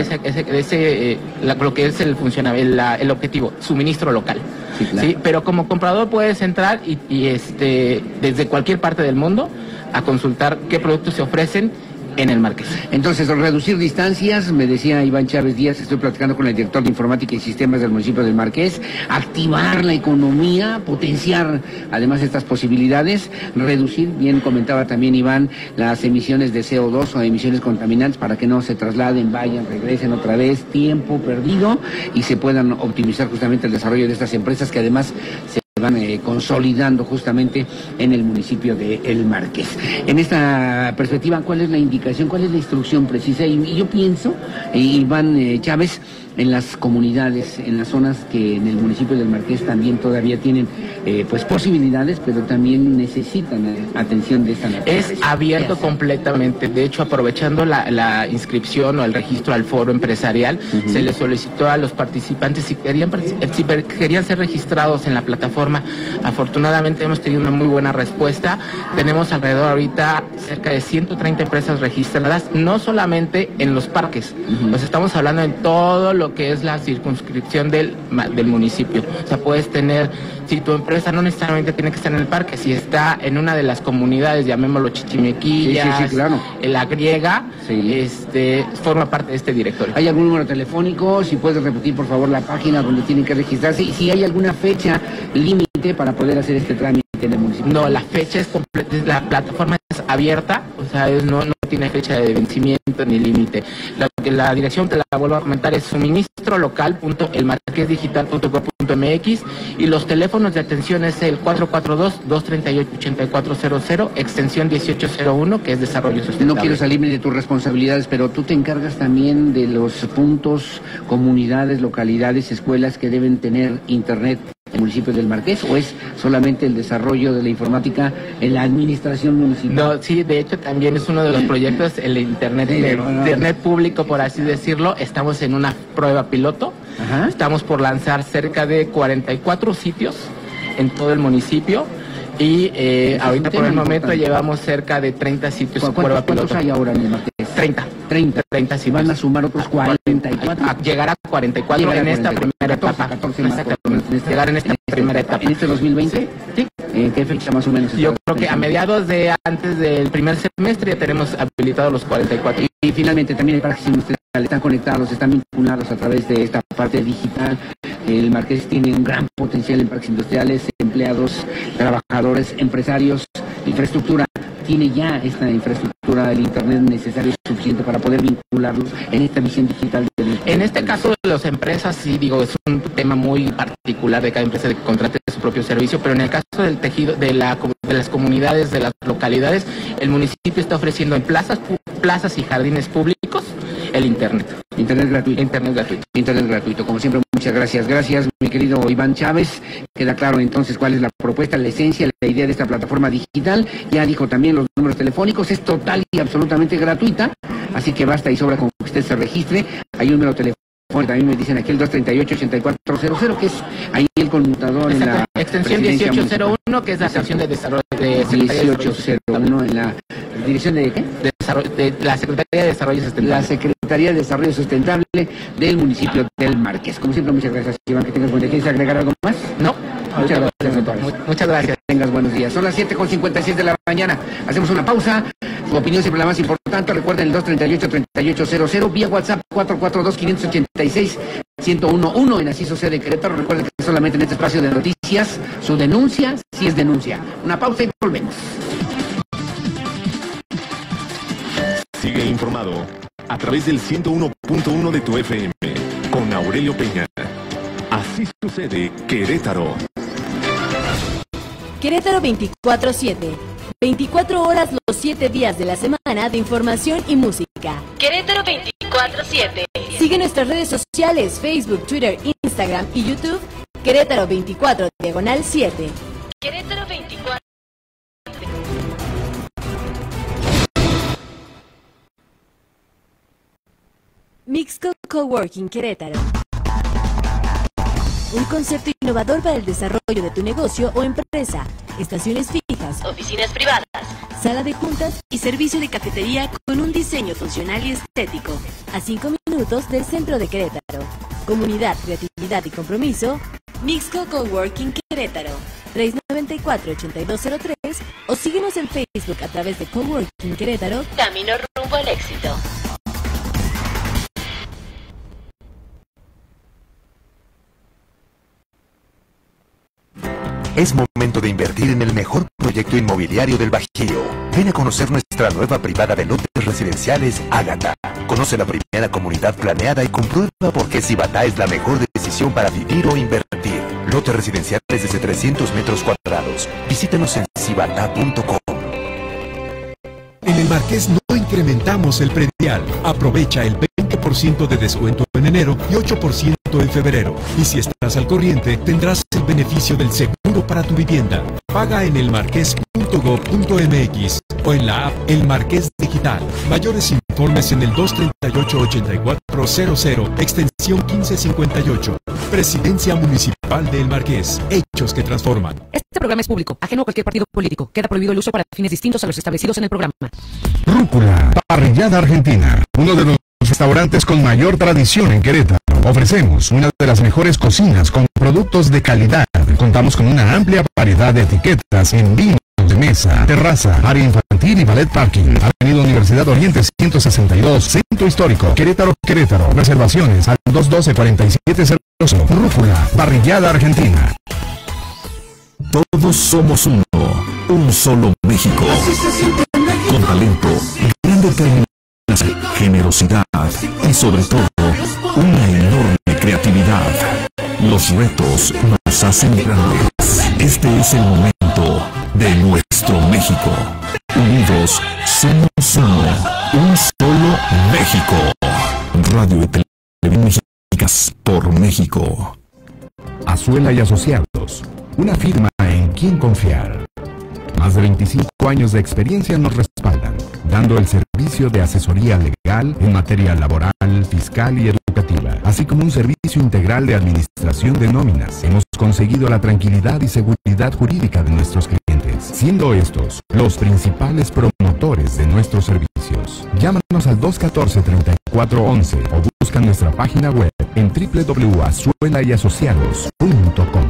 lo que es el objetivo, suministro local. Sí, claro. ¿Sí? Pero como comprador puedes entrar y desde cualquier parte del mundo a consultar qué productos se ofrecen en el Marqués. Entonces, reducir distancias, me decía Iván Chávez Díaz, estoy platicando con el director de Informática y Sistemas del municipio del Marqués, activar la economía, potenciar además estas posibilidades, reducir, bien comentaba también Iván, las emisiones de CO2 o emisiones contaminantes para que no se trasladen, vayan, regresen otra vez, tiempo perdido y se puedan optimizar justamente el desarrollo de estas empresas que además se van consolidando justamente en el municipio de El Marqués. En esta perspectiva, ¿cuál es la indicación, cuál es la instrucción precisa? Y yo pienso, Iván Chávez, en las comunidades, en las zonas que en el municipio del Marqués también todavía tienen posibilidades, pero también necesitan atención de esta naturaleza. Es abierto completamente. De hecho, aprovechando la inscripción o el registro al foro empresarial, se le solicitó a los participantes si querían ser registrados en la plataforma. Afortunadamente hemos tenido una muy buena respuesta. Tenemos alrededor ahorita cerca de 130 empresas registradas, no solamente en los parques, pues estamos hablando en todo lo que es la circunscripción del municipio. O sea, puedes tener, si tu empresa no necesariamente tiene que estar en el parque, si está en una de las comunidades, llamémoslo Chichimequillas, sí, claro, La Griega, sí, forma parte de este directorio. ¿Hay algún número telefónico? Si puedes repetir por favor la página donde tienen que registrarse y si hay alguna fecha límite para poder hacer este trámite en el municipio. No, la fecha es completa, la plataforma es abierta, o sea, no tiene fecha de vencimiento ni límite. La dirección, te la vuelvo a comentar, es suministrolocal.elmarquesdigital.gov.mx y los teléfonos de atención es el 442-238-8400, extensión 1801, que es desarrollo sustentable. No quiero salirme de tus responsabilidades, pero tú te encargas también de los puntos, comunidades, localidades, escuelas que deben tener internet el municipio del Marqués, o es solamente el desarrollo de la informática en la administración municipal? No, sí, de hecho también es uno de los proyectos, el internet público, por así decirlo. Estamos en una prueba piloto. Ajá. Estamos por lanzar cerca de 44 sitios en todo el municipio. Y ahorita por el momento llevamos cerca de 30 sitios en prueba piloto. ¿Cuántos hay ahora en el Marqués? 30 si van a sumar otros 44. A llegar a 44 en esta primera etapa. Llegar en esta primera etapa. ¿En este 2020? Sí. ¿En qué fecha más o menos? Yo creo que a mediados de antes del primer semestre ya tenemos habilitados los 44. Y finalmente también para que si ustedes están conectados, están vinculados a través de esta parte digital. El Marqués tiene un gran potencial en parques industriales, empleados, trabajadores, empresarios, infraestructura. Tiene ya esta infraestructura del internet necesario suficiente para poder vincularlos en esta visión digital. En este caso, las empresas, sí, digo, es un tema muy particular de cada empresa de que contrate su propio servicio, pero en el caso del tejido de las comunidades, de las localidades, el municipio está ofreciendo en plazas y jardines públicos el internet. Internet gratuito. Internet gratuito. Internet gratuito. Como siempre, muchas gracias. Gracias, mi querido Iván Chávez. Queda claro entonces cuál es la propuesta, la esencia, la idea de esta plataforma digital. Ya dijo también los números telefónicos. Es total y absolutamente gratuita. Así que basta y sobra con que usted se registre. Hay un número telefónico. También me dicen aquí el 238-8400, que es ahí el conmutador. Exacto. En la extensión 1801, que es la sección de desarrollo de 1801 en la dirección de ¿qué? De la Secretaría de Desarrollo Sustentable. La Secretaría de Desarrollo Sustentable del municipio del Marqués. Como siempre, muchas gracias, Iván, que tengas buen día. ¿Quieres agregar algo más? No. Muchas gracias. Muchas gracias. Que tengas buenos días. Son las 7:56 de la mañana. Hacemos una pausa. Su opinión siempre la más importante. Recuerden el 238-3800, vía WhatsApp 442-586-1011 en Así Sucede Querétaro. Recuerden que solamente en este espacio de noticias, su denuncia sí es denuncia. Una pausa y volvemos. Sigue informado a través del 101.1 de tu FM con Aurelio Peña. Así Sucede Querétaro. Querétaro 24/7. 24 horas los 7 días de la semana de información y música. Querétaro 24/7. Sigue nuestras redes sociales, Facebook, Twitter, Instagram y YouTube. Querétaro 24/7. Querétaro 24. Mixco Coworking Querétaro. Un concepto innovador para el desarrollo de tu negocio o empresa. Estaciones fijas, oficinas privadas, sala de juntas y servicio de cafetería con un diseño funcional y estético. A 5 minutos del centro de Querétaro. Comunidad, creatividad y compromiso. Mixco Coworking Querétaro. 394-8203 o síguenos en Facebook a través de Coworking Querétaro. Camino rumbo al éxito. Es momento de invertir en el mejor proyecto inmobiliario del Bajío. Ven a conocer nuestra nueva privada de lotes residenciales Ágata. Conoce la primera comunidad planeada y comprueba por qué Cibatá es la mejor decisión para vivir o invertir. Lotes residenciales desde 300 metros cuadrados. Visítenos en cibatá.com. En el Marqués no incrementamos el predial. Aprovecha el 20% de descuento en enero y 8% en febrero. Y si estás al corriente, tendrás el beneficio del seguro para tu vivienda. Paga en elmarqués.gov.mx o en la app El Marqués Digital. Mayores informes en el 238-8400, extensión 1558. Presidencia Municipal de El Marqués. Hechos que transforman. Este programa es público, ajeno a cualquier partido político. Queda prohibido el uso para fines distintos a los establecidos en el programa. Rúcula, parrillada argentina, uno de los restaurantes con mayor tradición en Querétaro. Ofrecemos una de las mejores cocinas con productos de calidad. Contamos con una amplia variedad de etiquetas en vinos de mesa, terraza, área infantil y ballet parking. Avenida Universidad Oriente 162, Centro Histórico, Querétaro, Querétaro. Reservaciones al 212-4700. Rúcula, parrillada argentina. Todos somos uno, un solo México. Con talento, gran determinación, generosidad y sobre todo, una enorme creatividad. Los retos nos hacen grandes. Este es el momento de nuestro México. Unidos somos uno, un solo México. Radio y Televisión Mexicanas por México. Azuela y Asociados, una firma en quien confiar. Más de 25 años de experiencia nos respaldan, dando el servicio de asesoría legal en materia laboral, fiscal y educativa, así como un servicio integral de administración de nóminas. Hemos conseguido la tranquilidad y seguridad jurídica de nuestros clientes, siendo estos los principales promotores de nuestros servicios. Llámanos al 214-3411 o busca nuestra página web en www.azuelaYasociados.com.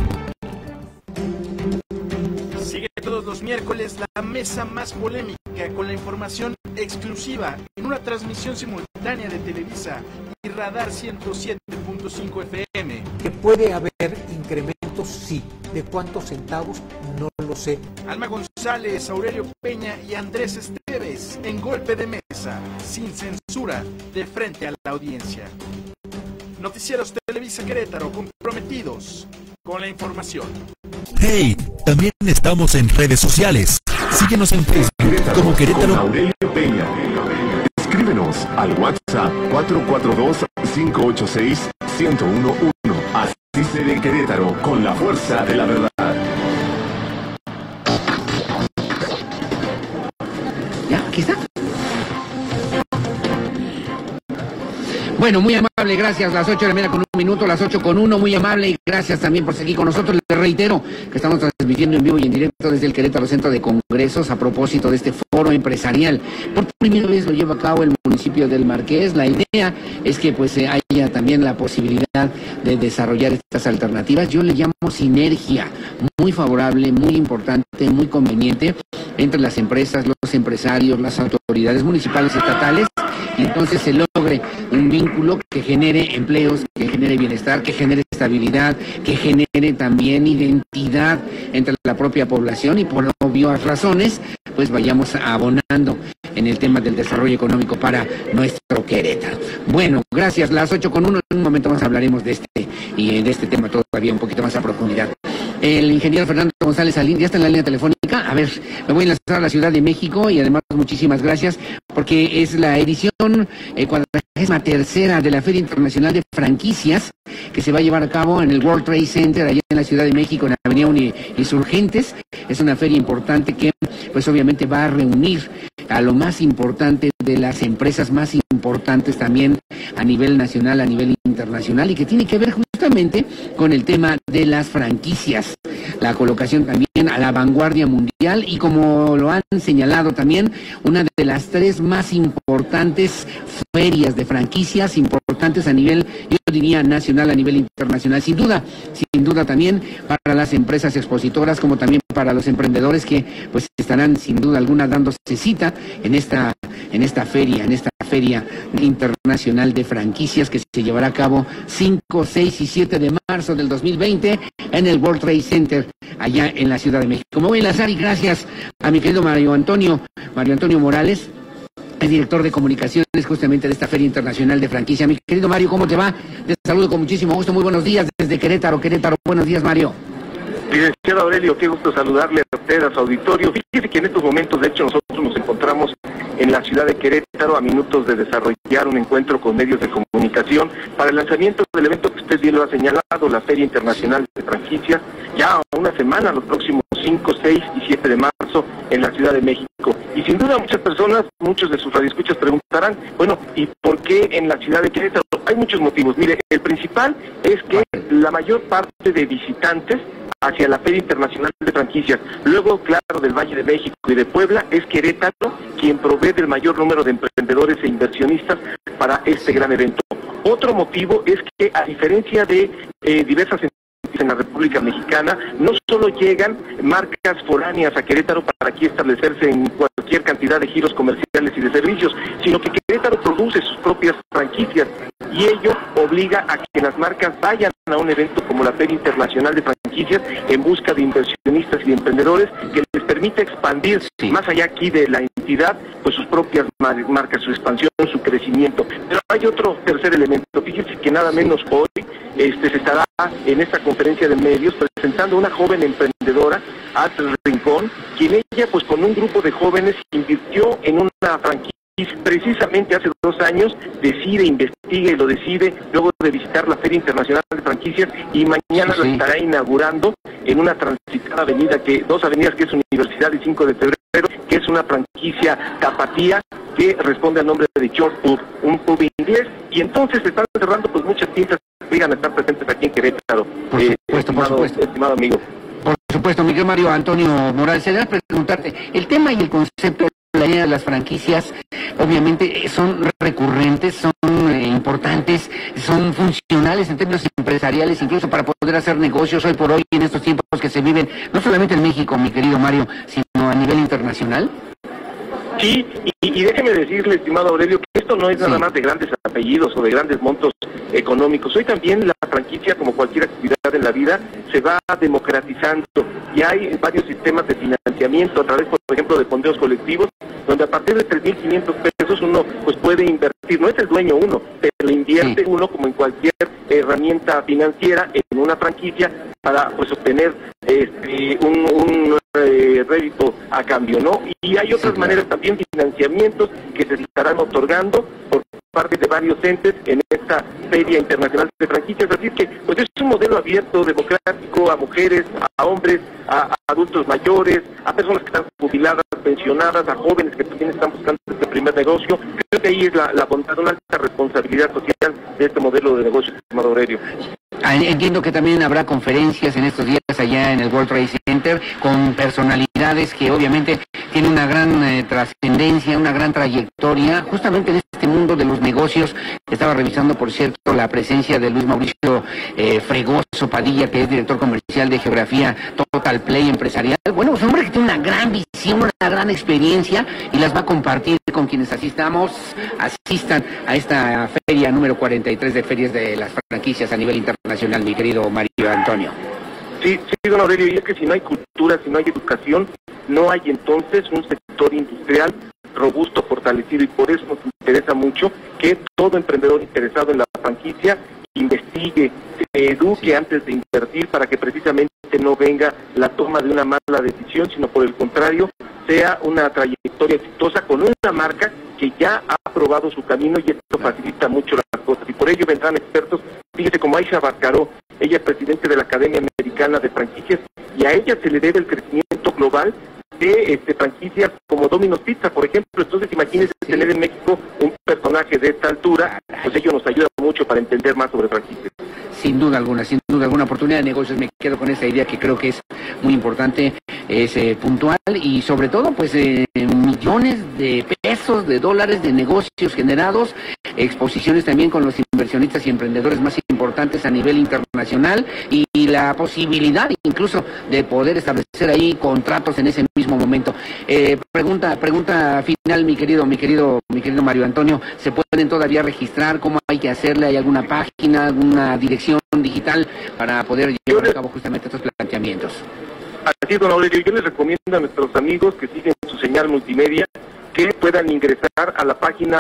Sigue todos los miércoles la mesa más polémica con la información exclusiva en una transmisión simultánea de Televisa y Radar 107.5 FM. ¿Que puede haber incrementos? Sí. ¿De cuántos centavos? No lo sé. Alma González, Aurelio Peña y Andrés Esteves en Golpe de Mesa, sin censura, de frente a la audiencia. Noticieros Televisa Querétaro, comprometidos con la información. Hey, también estamos en redes sociales. Síguenos en Facebook como Querétaro. Aurelio Peña. Escríbenos al WhatsApp 442-586-1011. Así se de Querétaro, con la fuerza de la verdad. ¿Ya? ¿Aquí está? Bueno, muy amable, gracias. Las 8 de la mañana con 1 minuto, las 8:01, muy amable y gracias también por seguir con nosotros. Les reitero que estamos transmitiendo en vivo y en directo desde el Querétaro Centro de Congresos a propósito de este foro empresarial. Por primera vez lo lleva a cabo el municipio del Marqués. La idea es que pues haya también la posibilidad de desarrollar estas alternativas. Yo le llamo sinergia, muy favorable, muy importante, muy conveniente entre las empresas, los empresarios, las autoridades municipales y estatales, y entonces se logre un vínculo que genere empleos, que genere bienestar, que genere estabilidad, que genere también identidad entre la propia población y por obvias razones, pues vayamos abonando en el tema del desarrollo económico para nuestro Querétaro. Bueno, gracias. Las 8:01, en un momento más hablaremos de este tema todavía un poquito más a profundidad. El ingeniero Fernando González Salín ya está en la línea telefónica. A ver, me voy a enlazar a la Ciudad de México y además muchísimas gracias porque es la edición 43ª de la Feria Internacional de Franquicias que se va a llevar a cabo en el World Trade Center allá en la Ciudad de México, en la Avenida Insurgentes. Es una feria importante que pues obviamente va a reunir a lo más importante de las empresas más importantes también a nivel nacional, a nivel internacional, y que tiene que ver justamente con el tema de las franquicias, la colocación también a la vanguardia mundial y, como lo han señalado también, una de las 3 más importantes ferias de franquicias importantes a nivel, yo diría, nacional, a nivel internacional, sin duda también para las empresas expositoras como también para los emprendedores que pues estarán sin duda alguna dándose cita en esta feria internacional de franquicias que se llevará a cabo 5, 6 y 7 de marzo del 2020 en el World Trade Center allá en la Ciudad de México. Me voy a enlazar y gracias a mi querido Mario Antonio Morales, el director de comunicaciones justamente de esta Feria Internacional de Franquicia. Mi querido Mario, ¿cómo te va? Te saludo con muchísimo gusto. Muy buenos días desde Querétaro. Buenos días, Mario. Licenciado Aurelio, qué gusto saludarle a usted, a su auditorio. Fíjese que en estos momentos, de hecho, nosotros nos encontramos en la ciudad de Querétaro a minutos de desarrollar un encuentro con medios de comunicación para el lanzamiento del evento que usted bien lo ha señalado, la Feria Internacional de Franquicias, ya a una semana, los próximos 5, 6 y 7 de marzo en la Ciudad de México. Y sin duda muchas personas, muchos de sus radioescuchas preguntarán, bueno, ¿y por qué en la ciudad de Querétaro? Hay muchos motivos. Mire, el principal es que la mayor parte de visitantes hacia la Feria Internacional de Franquicias, luego, claro, del Valle de México y de Puebla, es Querétaro quien provee del mayor número de emprendedores e inversionistas para este gran evento. Otro motivo es que, a diferencia de diversas en la República Mexicana, no solo llegan marcas foráneas a Querétaro para aquí establecerse en cualquier cantidad de giros comerciales y de servicios, sino que Querétaro produce sus propias franquicias y ello obliga a que las marcas vayan a un evento como la Feria Internacional de Franquicias en busca de inversionistas y de emprendedores que les permite expandir más allá aquí de la entidad, pues sus propias marcas, su expansión, su crecimiento. Pero hay otro tercer elemento. Fíjense que nada menos hoy se estará en esta conferencia de medios presentando una joven emprendedora, Atl Rincón, quien ella pues con un grupo de jóvenes invirtió en una franquicia precisamente hace 2 años investiga y lo decide luego de visitar la Feria Internacional de Franquicias, y mañana la estará inaugurando en una transitada avenida, dos avenidas, que es Universidad y 5 de Febrero, que es una franquicia tapatía que responde al nombre de George Pub, un pub inglés, y entonces se están cerrando pues muchas tiendas que llegan a estar presentes aquí en Querétaro. Por supuesto. Estimado amigo. Por supuesto, Miguel Mario Antonio Morales, se debe preguntarte, el tema y el concepto de las franquicias obviamente son recurrentes, son importantes, son funcionales en términos empresariales, incluso para poder hacer negocios hoy por hoy en estos tiempos que se viven, no solamente en México, mi querido Mario, sino a nivel internacional. Sí, y déjeme decirle, estimado Aurelio, que esto no es nada más de grandes apellidos o de grandes montos económicos. Hoy también la franquicia, como cualquier actividad en la vida, se va democratizando, y hay varios sistemas de financiamiento a través, por ejemplo, de fondeos colectivos, donde a partir de 3.500 pesos uno pues puede invertir. No es el dueño uno, pero invierte uno, como en cualquier herramienta financiera, en una franquicia para pues obtener un rédito a cambio, ¿no? Y hay otras maneras también, financiamientos que se estarán otorgando por parte de varios entes en esta Feria Internacional de Franquicias. Así que pues es un modelo abierto, democrático, a mujeres, a hombres, a adultos mayores, a personas que están jubiladas, pensionadas, a jóvenes que también están buscando este primer negocio. Creo que ahí es la bondad, una alta responsabilidad social de este modelo de negocio, estimado Aurelio. Entiendo que también habrá conferencias en estos días allá en el World Trade Center con personalidades que obviamente tienen una gran trascendencia, una gran trayectoria, justamente en este mundo de los negocios. Estaba revisando, por cierto, la presencia de Luis Mauricio Fregoso Padilla, que es director comercial de Geografía Total Play Empresarial. Bueno, es un hombre que tiene una gran visión, una gran experiencia, y las va a compartir con quienes asistan a esta feria número 43 de ferias de las franquicias a nivel internacional, mi querido Mario Antonio. Sí, don Aurelio, y es que si no hay cultura, si no hay educación, no hay entonces un sector industrial robusto, fortalecido, y por eso nos interesa mucho que todo emprendedor interesado en la franquicia investigue, se eduque antes de invertir, para que precisamente no venga la toma de una mala decisión, sino por el contrario, sea una trayectoria exitosa con una marca que ya ha probado su camino, y esto facilita mucho las cosas, y por ello vendrán expertos. Fíjese, como Aisha Barcaró, ella es presidente de la Academia Americana de Franquicias, y a ella se le debe el crecimiento global de franquicias como Domino's Pizza, por ejemplo. Entonces imagínense tener en México un personaje de esta altura, pues ello nos ayuda mucho para entender más sobre franquicias. Sin duda alguna, oportunidad de negocios. Me quedo con esa idea que creo que es muy importante, es puntual, y sobre todo pues millones de pesos, de dólares de negocios generados, exposiciones también con los inversionistas y emprendedores más importantes a nivel internacional, y la posibilidad incluso de poder establecer ahí contratos en ese mismo momento. Pregunta final, mi querido Mario Antonio, ¿se pueden todavía registrar? ¿Cómo hay que hacerle? ¿Hay alguna página, alguna dirección digital para poder llevar a cabo justamente estos planteamientos? Así es, don Aurelio, yo les recomiendo a nuestros amigos que siguen su señal multimedia que puedan ingresar a la página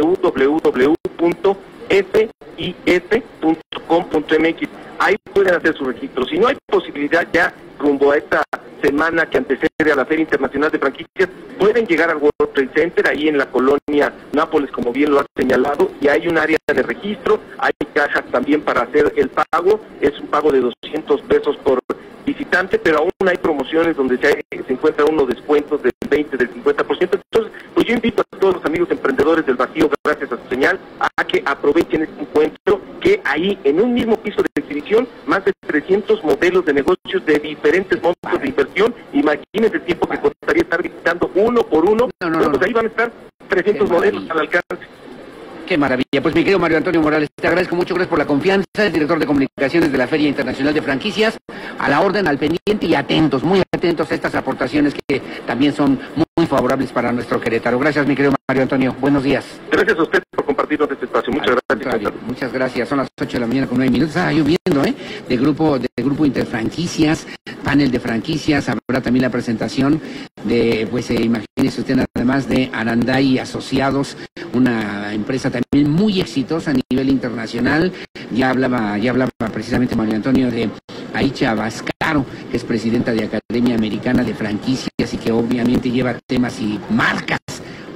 www.fis.com.mx. Ahí pueden hacer su registro. Si no hay posibilidad ya rumbo a esta semana que antecede a la Feria Internacional de Franquicias, pueden llegar al World Trade Center, ahí en la colonia Nápoles, como bien lo ha señalado, y hay un área de registro, hay cajas también para hacer el pago, es un pago de 200 pesos por visitante, pero aún hay promociones donde se encuentra unos descuentos del 20, del 50%. Entonces, pues yo invito a todos los amigos emprendedores del Bajío, gracias a su señal, a que aprovechen este encuentro, que ahí en un mismo piso de exhibición, más de 300 modelos de negocios de diferentes montos de inversión. Imagínense el tiempo que costaría estar visitando uno por uno. Pues ahí van a estar 300 modelos al alcance. Qué maravilla. Pues mi querido Mario Antonio Morales, te agradezco mucho, gracias por la confianza, es director de comunicaciones de la Feria Internacional de Franquicias, a la orden, al pendiente y atentos, muy atentos a estas aportaciones que también son muy favorables para nuestro Querétaro. Gracias, mi querido Mario Antonio, buenos días. Gracias a usted por compartirnos este espacio, muchas gracias. Muchas gracias, son las 8 de la mañana con 9 minutos, lloviendo, de grupo Interfranquicias, panel de franquicias, habrá también la presentación de, pues imagínese usted, además de Aranday Asociados, una empresa también muy exitosa a nivel internacional. Ya hablaba precisamente Mario Antonio de Aisha Barcaró, que es presidenta de Academia Americana de Franquicias y que obviamente lleva temas y marcas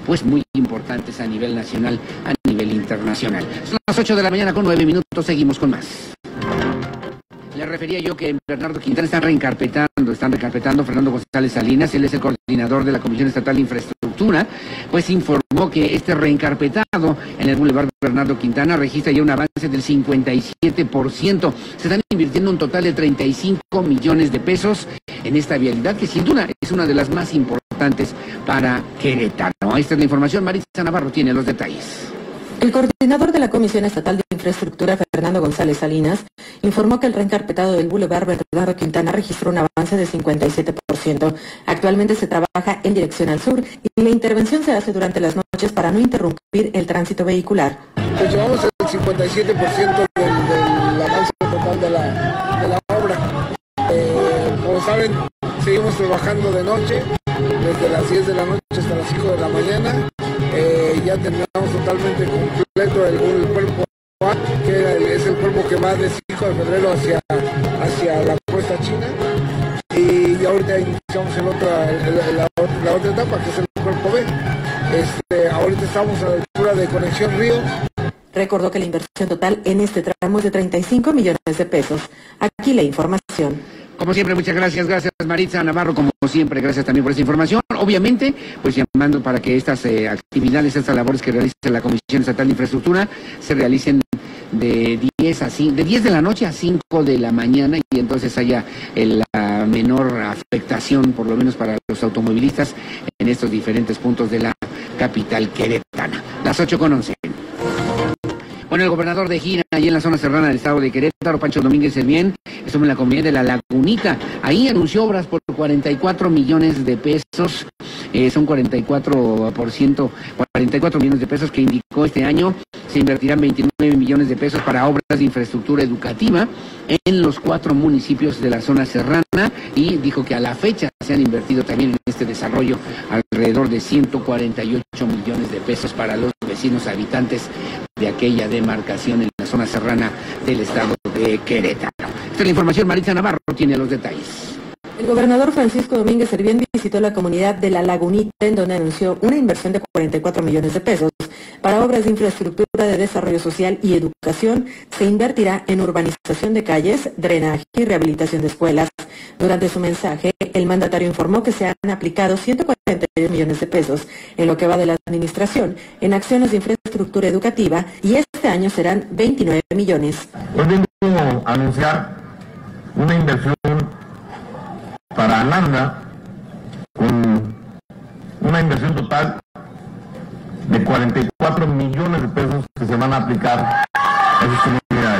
pues muy importantes a nivel nacional, a nivel internacional. Son las 8 de la mañana con 9 minutos, seguimos con más. Le refería yo que Bernardo Quintana están recarpetando Fernando González Salinas, él es el coordinador de la Comisión Estatal de Infraestructura, pues informó que este reencarpetado en el Boulevard Bernardo Quintana registra ya un avance del 57%. Se están invirtiendo un total de 35 millones de pesos en esta vialidad, que sin duda es una de las más importantes para Querétaro. Esta es la información, Maritza Navarro tiene los detalles. El coordinador de la Comisión Estatal de Infraestructura, Fernando González Salinas, informó que el reencarpetado del Boulevard Bernardo Quintana registró un avance de 57%. Actualmente se trabaja en dirección al sur y la intervención se hace durante las noches para no interrumpir el tránsito vehicular. Pues llevamos el 57% del avance total de la obra. Como saben, seguimos trabajando de noche, desde las 10 de la noche hasta las 5 de la mañana. Ya terminamos totalmente completo el cuerpo A, que es el cuerpo que va de 5 de febrero hacia la Cuesta China, y ahorita iniciamos la otra etapa, que es el cuerpo B. Ahorita estamos a la altura de Conexión Río. Recordó que la inversión total en este tramo es de 35 millones de pesos. Aquí la información. Como siempre, muchas gracias Maritza Navarro, como siempre, gracias también por esta información. Obviamente, pues llamando para que estas actividades, estas labores que realiza la Comisión Estatal de Infraestructura se realicen de 10 de la noche a 5 de la mañana, y entonces haya la menor afectación, por lo menos para los automovilistas, en estos diferentes puntos de la capital queretana. Las 8:11. Bueno, el gobernador de gira allí en la zona serrana del estado de Querétaro, Pancho Domínguez Servién, estuvo en la comunidad de La Lagunita. Ahí anunció obras por 44 millones de pesos, son 44 millones de pesos que indicó este año. Se invertirán 29 millones de pesos para obras de infraestructura educativa en los 4 municipios de la zona serrana, y dijo que a la fecha se han invertido también en este desarrollo alrededor de 148 millones de pesos para los vecinos habitantes de aquella demarcación en la zona serrana del estado de Querétaro. Esta es la información, Maritza Navarro tiene los detalles. El gobernador Francisco Domínguez Servién visitó la comunidad de La Lagunita, en donde anunció una inversión de 44 millones de pesos para obras de infraestructura de desarrollo social y educación. Se invertirá en urbanización de calles, drenaje y rehabilitación de escuelas. Durante su mensaje, el mandatario informó que se han aplicado 142 millones de pesos en lo que va de la administración en acciones de infraestructura educativa, y este año serán 29 millones. Hoy vengo a anunciar una inversión para Ananda, con una inversión total de 44 millones de pesos que se van a aplicar a esas comunidades.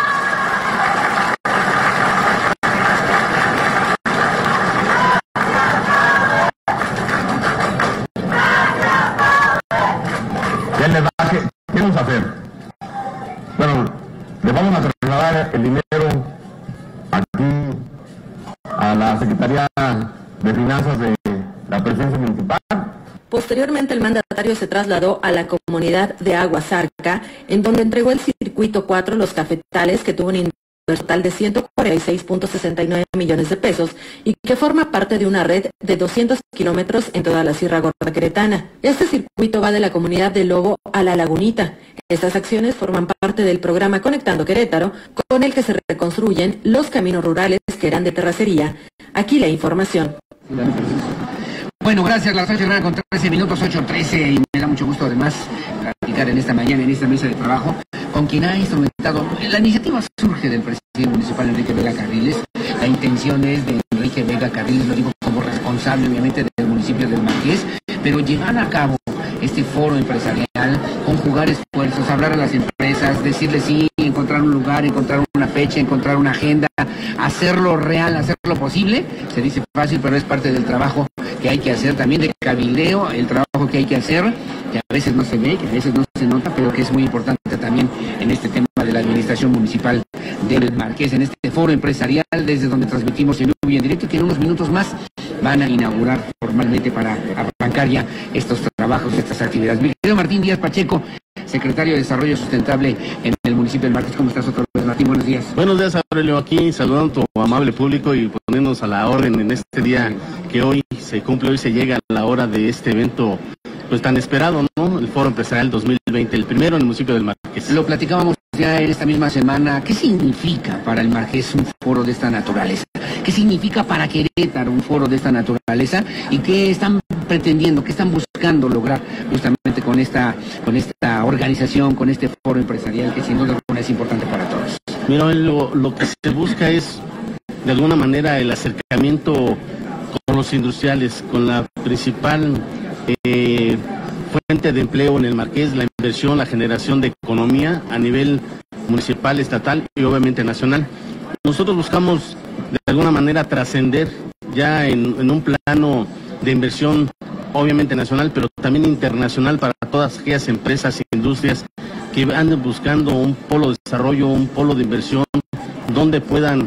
¿Qué vamos a hacer? Bueno, le vamos a trasladar el dinero aquí a la Secretaría de Finanzas de la Presidencia Municipal. Posteriormente, el mandatario se trasladó a la comunidad de Aguasarca, en donde entregó el circuito 4 Los Cafetales, que tuvo un inversión total de 146.69 millones de pesos y que forma parte de una red de 200 kilómetros en toda la Sierra Gorda queretana. Este circuito va de la comunidad de Lobo a La Lagunita. Estas acciones forman parte del programa Conectando Querétaro, con el que se reconstruyen los caminos rurales que eran de terracería. Aquí la información. Bueno, gracias, las 8 con 13 minutos, 8:13, y me da mucho gusto además platicar en esta mañana, en esta mesa de trabajo, con quien ha instrumentado. La iniciativa surge del presidente municipal Enrique Vega Carriles. La intención es de Enrique Vega Carriles, lo digo como responsable obviamente del municipio del Marqués, pero llevar a cabo este foro empresarial, conjugar esfuerzos, hablar a las empresas, decirles sí, encontrar un lugar, encontrar una fecha, encontrar una agenda, hacerlo real, hacerlo posible. Se dice fácil, pero es parte del trabajo que hay que hacer, también de cabildeo, el trabajo que hay que hacer, que a veces no se ve, que a veces no se nota, pero que es muy importante también en este tema de la administración municipal del Marqués, en este foro empresarial, desde donde transmitimos en vivo y en directo, que en unos minutos más van a inaugurar formalmente para arrancar ya estos trabajos, estas actividades. Mi querido Martín Díaz Pacheco, secretario de Desarrollo Sustentable en el municipio del Marqués. ¿Cómo estás otra vez, Martín? Buenos días. Buenos días, Aurelio, aquí saludando a tu amable público y poniéndonos a la orden en este día que hoy se cumple, hoy se llega a la hora de este evento pues tan esperado, ¿no? El Foro Empresarial 2020, el primero en el municipio del Marqués. Lo platicábamos ya en esta misma semana. ¿Qué significa para el Marqués un foro de esta naturaleza? ¿Qué significa para Querétaro un foro de esta naturaleza? ¿Y qué están pretendiendo, qué están buscando lograr justamente con esta organización, con este foro empresarial que sin duda alguna es importante para todos? Mira, lo que se busca es, de alguna manera, el acercamiento con los industriales, con la principal fuente de empleo en el Marqués, la inversión, la generación de economía a nivel municipal, estatal y obviamente nacional. Nosotros buscamos de alguna manera trascender ya en un plano de inversión obviamente nacional, pero también internacional para todas aquellas empresas e industrias que anden buscando un polo de desarrollo, un polo de inversión donde puedan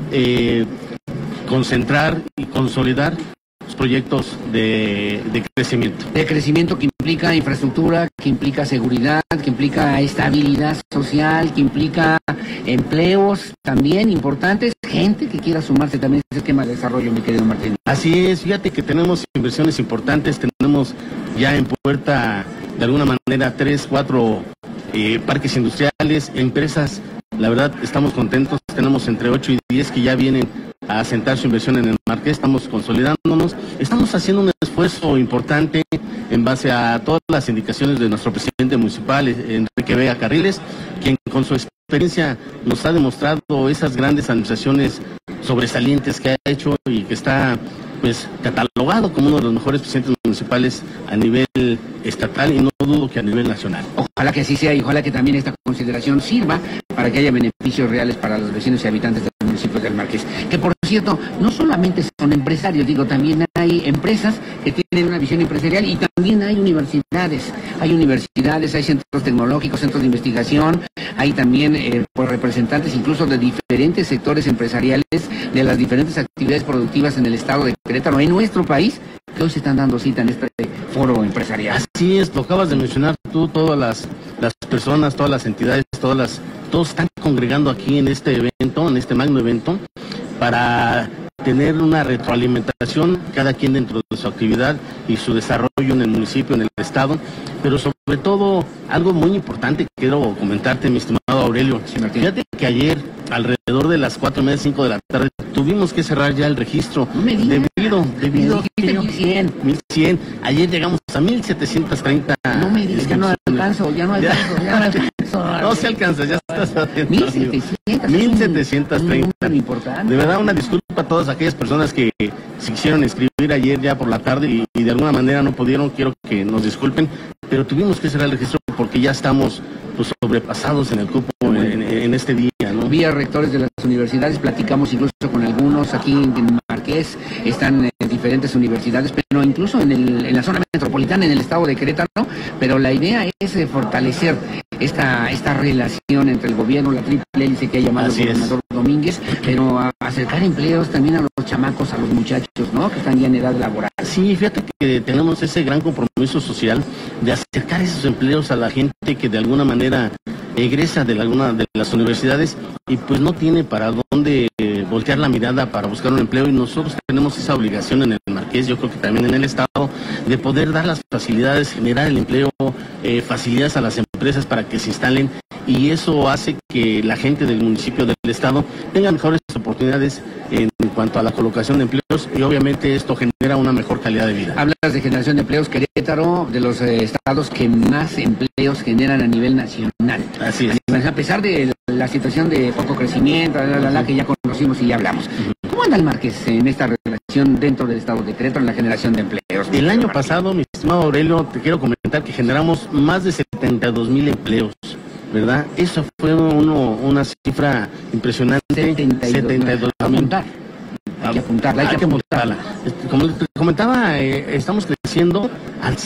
concentrar y consolidar los proyectos de crecimiento. De crecimiento que implica infraestructura, que implica seguridad, que implica estabilidad social, que implica empleos también importantes, gente que quiera sumarse también a ese esquema de desarrollo, mi querido Martín. Así es, fíjate que tenemos inversiones importantes, tenemos ya en puerta de alguna manera 3, 4 parques industriales, empresas. La verdad estamos contentos, tenemos entre 8 y 10 que ya vienen a asentar su inversión en el Marqués, estamos consolidándonos, estamos haciendo un esfuerzo importante en base a todas las indicaciones de nuestro presidente municipal, Enrique Vega Carriles, quien con su experiencia nos ha demostrado esas grandes administraciones sobresalientes que ha hecho y que está pues catalogado como uno de los mejores presidentes municipales a nivel estatal y no dudo que a nivel nacional. Ojalá que así sea y ojalá que también esta consideración sirva para que haya beneficios reales para los vecinos y habitantes del municipio del Marqués. Que por cierto, no solamente son empresarios, digo, también hay empresas que tienen una visión empresarial y también hay universidades, hay centros tecnológicos, centros de investigación, hay también pues, representantes incluso de diferentes sectores empresariales, de las diferentes actividades productivas en el estado de Querétaro, en nuestro país, que hoy se están dando cita en este foro empresarial. Así es, lo acabas de mencionar tú, todas las personas, todas las entidades, todos están congregando aquí en este evento, en este magno evento, para tener una retroalimentación, cada quien dentro de su actividad y su desarrollo en el municipio, en el estado, pero sobre todo, algo muy importante que quiero comentarte, mi estimado Aurelio. Sí, fíjate que ayer, alrededor de las 4:30, 5 de la tarde, tuvimos que cerrar ya el registro. No me digas. Debido 1100. Ayer llegamos a 1730. No me digas, ya no alcanzo. No se alcanza, ya estás haciendo. 1700. 1730. De verdad, una disculpa a todas aquellas personas que se quisieron inscribir ayer ya por la tarde y de alguna manera no pudieron, quiero que nos disculpen, pero tuvimos que cerrar el registro porque ya estamos pues sobrepasados en el cupo en este día, ¿no? Vía rectores de las universidades, platicamos incluso con algunos aquí en Marqués, están diferentes universidades, pero incluso en la zona metropolitana, en el estado de Querétaro, pero la idea es fortalecer esta relación entre el gobierno, la triple hélice que ha llamado el gobernador Domínguez, pero acercar empleos también a los chamacos, a los muchachos, ¿no? Que están ya en edad laboral. Sí, fíjate que tenemos ese gran compromiso social de acercar esos empleos a la gente que de alguna manera egresa de alguna de las universidades y pues no tiene para dónde voltear la mirada para buscar un empleo, y nosotros tenemos esa obligación en el Marqués, yo creo que también en el estado, de poder dar las facilidades, generar el empleo, facilidades a las empresas para que se instalen, y eso hace que la gente del municipio del estado tenga mejores oportunidades en cuanto a la colocación de empleos, y obviamente esto genera una mejor calidad de vida. Hablas de generación de empleos, Querétaro, de los estados que más empleos generan a nivel nacional. Así es. A pesar de la situación de poco crecimiento, que ya conocimos y ya hablamos. ¿Cómo anda el Marqués en esta relación dentro del estado de Querétaro en la generación de empleos? El año pasado, mi estimado Aurelio, te quiero comentar que generamos más de 72,000 empleos, ¿verdad? Eso fue una cifra impresionante. 72,000. Hay que apuntarla. Como te comentaba, estamos creciendo al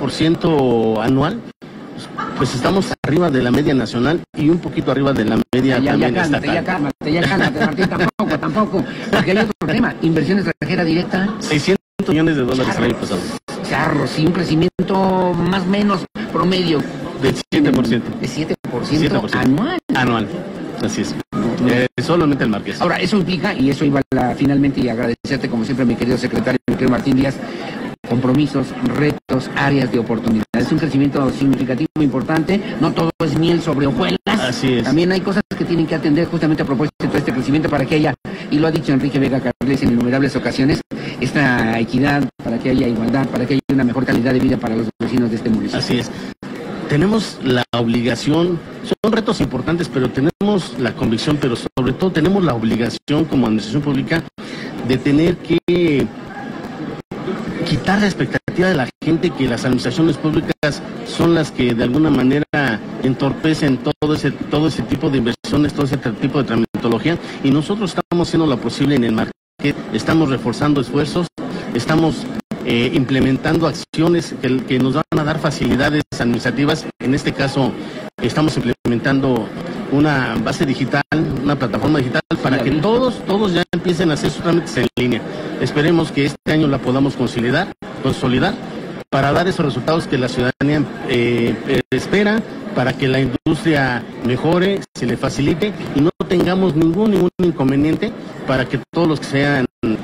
7% anual. Pues estamos arriba de la media nacional y un poquito arriba de la media también estatal. Ya cálmate, Martín, tampoco. Porque hay otro tema, inversión extranjera directa. $600 millones el año pasado. Charro, sí, un crecimiento más o menos promedio. Del 7%. De 7% anual. Anual, así es. Solamente el Marqués. Ahora, eso implica, y eso iba finalmente, y agradecerte como siempre, mi querido secretario, mi querido Martín Díaz, compromisos, retos, áreas de oportunidad. Es un crecimiento significativo, importante, no todo es miel sobre hojuelas. Así es. También hay cosas que tienen que atender justamente a propósito de este crecimiento para que haya, y lo ha dicho Enrique Vega Carriles en innumerables ocasiones, esta equidad, para que haya igualdad, para que haya una mejor calidad de vida para los vecinos de este municipio. Así es. Tenemos la obligación, son retos importantes, pero tenemos la convicción, pero sobre todo tenemos la obligación como administración pública de tener que quitar la expectativa de la gente que las administraciones públicas son las que de alguna manera entorpecen todo ese tipo de inversiones, todo ese tipo de tramitología, y nosotros estamos haciendo lo posible en el market, estamos reforzando esfuerzos, estamos implementando acciones que nos van a dar facilidades administrativas. En este caso estamos implementando una base digital, una plataforma digital para que todos ya empiecen a hacer sus trámites en línea. Esperemos que este año la podamos consolidar para dar esos resultados que la ciudadanía espera, para que la industria mejore, se le facilite y no tengamos ningún inconveniente, para que todos los que sean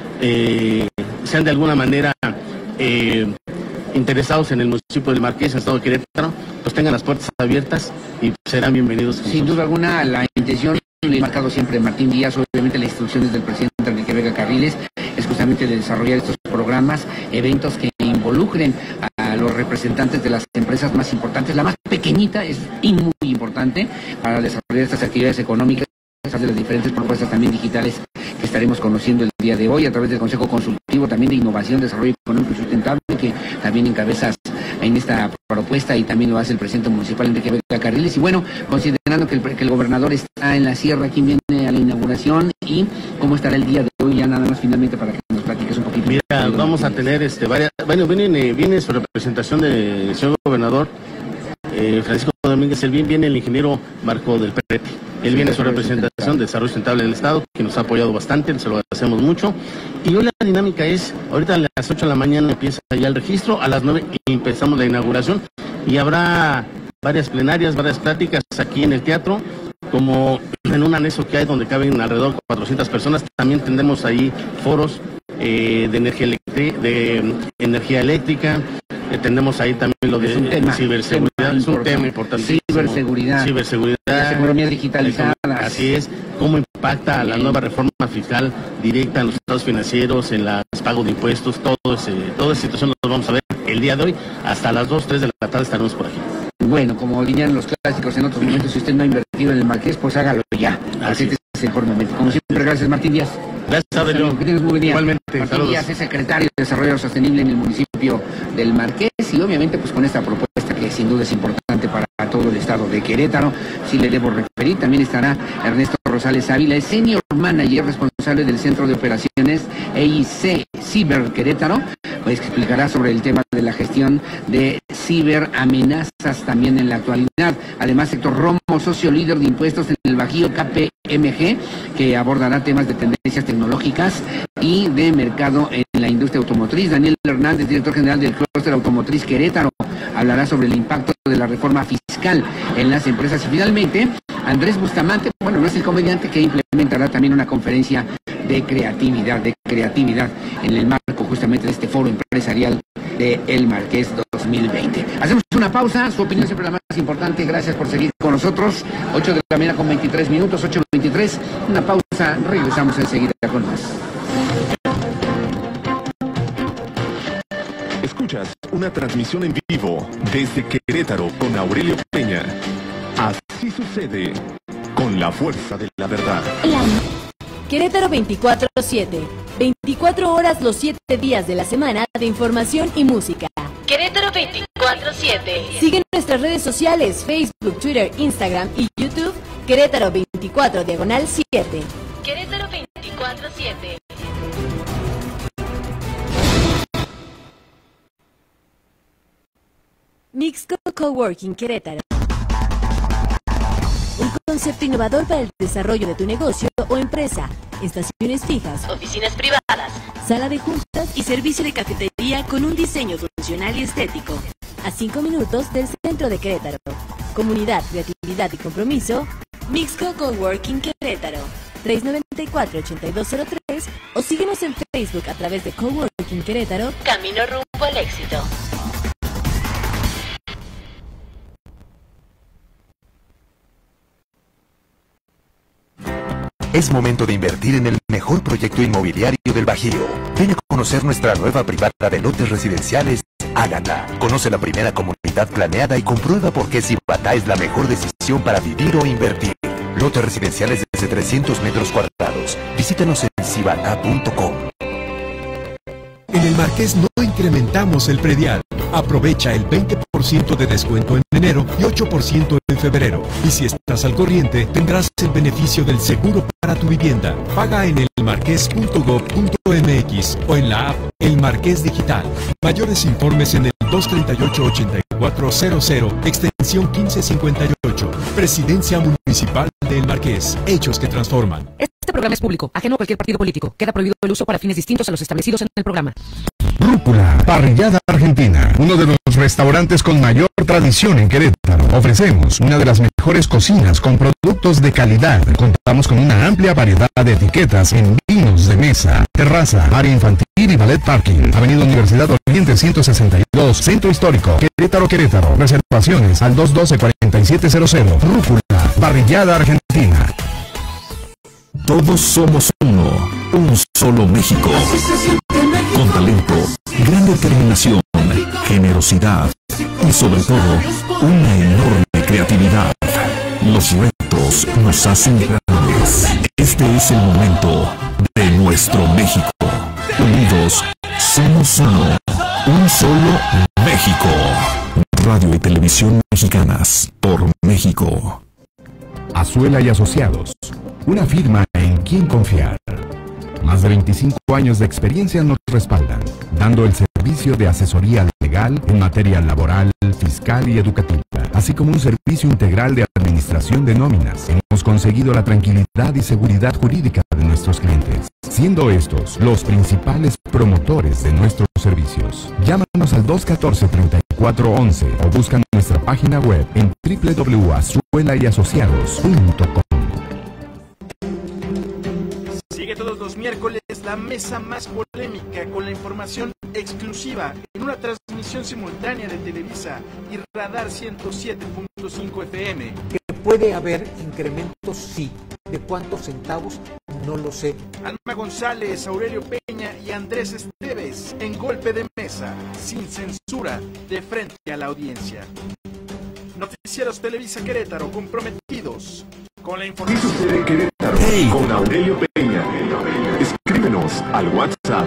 de alguna manera interesados en el municipio del Marqués, en el estado de Querétaro, pues tengan las puertas abiertas y serán bienvenidos. Sin duda alguna, la intención, le he marcado siempre Martín Díaz, obviamente las instrucciones del presidente Enrique Vega Carriles, es justamente de desarrollar estos programas, eventos que involucren a los representantes de las empresas más importantes. La más pequeñita es muy importante para desarrollar estas actividades económicas, de las diferentes propuestas también digitales que estaremos conociendo el día de hoy a través del Consejo Consultivo también de Innovación, Desarrollo Económico y Sustentable, que también encabezas en esta propuesta y también lo hace el presidente municipal Enrique Vega Carriles. Y bueno, considerando que el gobernador está en la sierra, ¿quién viene a la inauguración y cómo estará el día de hoy? Ya nada más finalmente para que nos platiques un poquito. Mira, vamos a tener viene su representación del señor gobernador Francisco Domínguez Elvín, viene el ingeniero Marco del Prete. Él viene a su representación de Desarrollo Sustentable del Estado, que nos ha apoyado bastante, se lo agradecemos mucho. Y hoy la dinámica es, ahorita a las 8 de la mañana empieza ya el registro, a las 9 empezamos la inauguración y habrá varias plenarias, varias pláticas aquí en el teatro, como en un anexo que hay donde caben alrededor de 400 personas. También tendremos ahí foros de energía eléctrica. Tenemos ahí también lo de ciberseguridad, es un tema importante. Ciberseguridad, la economía digitalizada. Así es, cómo impacta la nueva reforma fiscal directa en los estados financieros, en el pago de impuestos, toda esa situación lo vamos a ver el día de hoy, hasta las 2, 3 de la tarde estaremos por aquí. Bueno, como dirían los clásicos en otros momentos, si usted no ha invertido en el Marqués, pues hágalo ya. Así es el mejor momento. Como siempre, gracias Martín Díaz. Gracias, Adelio. Que tienes muy buen día. Igualmente, Martín saludos. Díaz es secretario de Desarrollo Sostenible en el municipio del Marqués y obviamente pues con esta propuesta que sin duda es importante para todo el estado de Querétaro. Sí le debo referir, también estará Ernesto Rosales Ávila, es Senior Manager responsable del Centro de Operaciones EIC Ciber Querétaro, pues que explicará sobre el tema de la gestión de ciberamenazas también en la actualidad. Además, Héctor Romo, socio líder de impuestos en el Bajío KPMG, que abordará temas de tendencias tecnológicas y de mercado en la industria automotriz. Daniel Hernández, director general del Clúster Automotriz Querétaro, hablará sobre el impacto de la reforma fiscal en las empresas. Y finalmente, Andrés Bustamante, bueno, no es el comediante, que implementará también una conferencia de creatividad en el marco justamente de este foro empresarial de El Marqués 2020. Hacemos una pausa, su opinión siempre la más importante. Gracias por seguir con nosotros. 8 de la mañana con 23 minutos, 8:23. Una pausa, regresamos enseguida con más. Escuchas una transmisión en vivo desde Querétaro con Aurelio Peña. Así sucede con la fuerza de la verdad. Querétaro 24/7. 24 horas los 7 días de la semana de información y música. Querétaro 24/7. Sigue nuestras redes sociales, Facebook, Twitter, Instagram y YouTube. Querétaro 24/7. Querétaro 24/7. Mixco Coworking Querétaro. Un concepto innovador para el desarrollo de tu negocio o empresa. Estaciones fijas, oficinas privadas, sala de juntas y servicio de cafetería con un diseño funcional y estético. A 5 minutos del centro de Querétaro. Comunidad, creatividad y compromiso. Mixco Coworking Querétaro. 399 648203 o síguenos en Facebook a través de Coworking Querétaro, Camino rumbo al éxito. Es momento de invertir en el mejor proyecto inmobiliario del Bajío. Ven a conocer nuestra nueva privada de lotes residenciales, Ágata. Conoce la primera comunidad planeada y comprueba por qué Cibatá es la mejor decisión para vivir o invertir. Lotes residenciales desde 300 metros cuadrados. Visítanos en cibatá.com. En el Marqués no incrementamos el predial. Aprovecha el 20% de descuento en enero y 8% en febrero. Y si estás al corriente, tendrás el beneficio del seguro para tu vivienda. Paga en elmarqués.gov.mx o en la app El Marqués Digital. Mayores informes en el 238-8400, extensión 1558. Presidencia Municipal de El Marqués. Hechos que transforman. Este programa es público, ajeno a cualquier partido político. Queda prohibido el uso para fines distintos a los establecidos en el programa. Rúcula, Parrillada Argentina, uno de los restaurantes con mayor tradición en Querétaro. Ofrecemos una de las mejores cocinas con productos de calidad. Contamos con una amplia variedad de etiquetas en vinos de mesa, terraza, área infantil y ballet parking. Avenida Universidad Oriente 162, Centro Histórico, Querétaro, Querétaro. Reservaciones al 212-4700. Rúcula, Parrillada Argentina. Todos somos uno, un solo México. Con talento, gran determinación, generosidad y sobre todo, una enorme creatividad. Los retos nos hacen grandes. Este es el momento de nuestro México. Unidos, somos uno, un solo México. Radio y Televisión Mexicanas, por México. Azuela y Asociados, una firma en quien confiar. Más de 25 años de experiencia nos respaldan, dando el servicio de asesoría legal en materia laboral, fiscal y educativa, así como un servicio integral de administración de nóminas. Hemos conseguido la tranquilidad y seguridad jurídica de nuestros clientes, siendo estos los principales promotores de nuestros servicios. Llámanos al 214-3411 o busca nuestra página web en www.azuelayasociados.com. Sigue todos los miércoles la mesa más polémica con la información exclusiva en una transmisión simultánea de Televisa y Radar 107.5 FM. Que puede haber incrementos, sí. ¿De cuántos centavos? No lo sé. Alma González, Aurelio Peña y Andrés Esteves en Golpe de Mesa, sin censura, de frente a la audiencia. Noticieros Televisa Querétaro comprometidos con la información. ¿Qué sucede en Querétaro? Hey. Con Aurelio Peña. Escríbenos al WhatsApp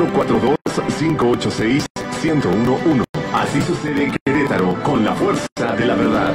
442-586-1011. Así sucede en Querétaro con la fuerza de la verdad.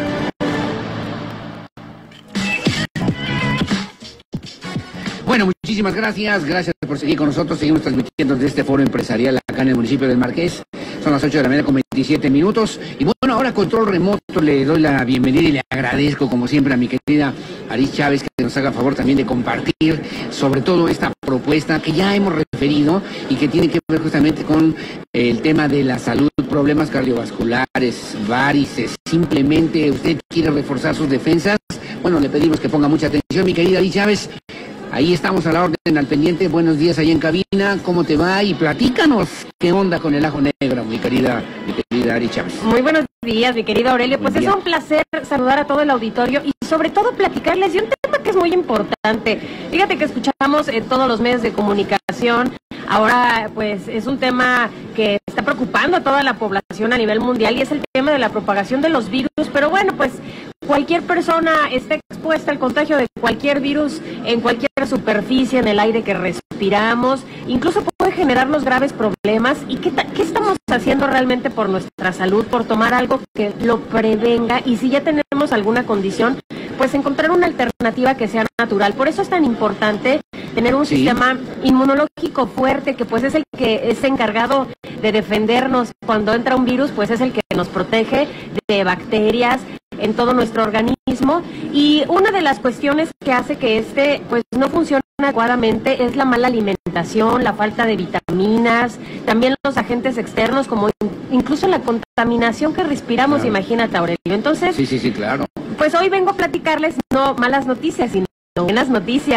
Bueno, muchísimas gracias. Gracias por seguir con nosotros. Seguimos transmitiendo desde este foro empresarial acá en el municipio del Marqués. Son las 8 de la mañana con 27 minutos. Y bueno, ahora control remoto, le doy la bienvenida y le agradezco como siempre a mi querida Aris Chávez que nos haga favor también de compartir sobre todo esta propuesta que ya hemos referido y que tiene que ver justamente con el tema de la salud, problemas cardiovasculares, varices. Simplemente usted quiere reforzar sus defensas. Bueno, le pedimos que ponga mucha atención, mi querida Aris Chávez. Ahí estamos a la orden, al pendiente. Buenos días ahí en cabina. ¿Cómo te va? Y platícanos qué onda con el ajo negro, mi querida Ari Chávez. Muy buenos días, mi querido Aurelio. Pues es un placer saludar a todo el auditorio y sobre todo platicarles de un tema que es muy importante. Fíjate que escuchamos en todos los medios de comunicación. Ahora, pues, es un tema que está preocupando a toda la población a nivel mundial y es el tema de la propagación de los virus. Pero bueno, pues, cualquier persona está expuesta al contagio de cualquier virus en cualquier superficie, en el aire que respiramos. Incluso puede generarnos graves problemas. ¿Y qué estamos haciendo realmente por nuestra salud, por tomar algo que lo prevenga? Y si ya tenemos alguna condición, pues encontrar una alternativa que sea natural. Por eso es tan importante tener un sistema inmunológico fuerte, que pues es el que es encargado de defendernos cuando entra un virus, pues es el que nos protege de bacterias en todo nuestro organismo. Y una de las cuestiones que hace que pues no funcione adecuadamente es la mala alimentación, la falta de vitaminas, también los agentes externos, como incluso la contaminación que respiramos, claro. Imagínate, Aurelio. Entonces, sí, claro. Pues hoy vengo a platicarles no malas noticias, sino buenas noticias.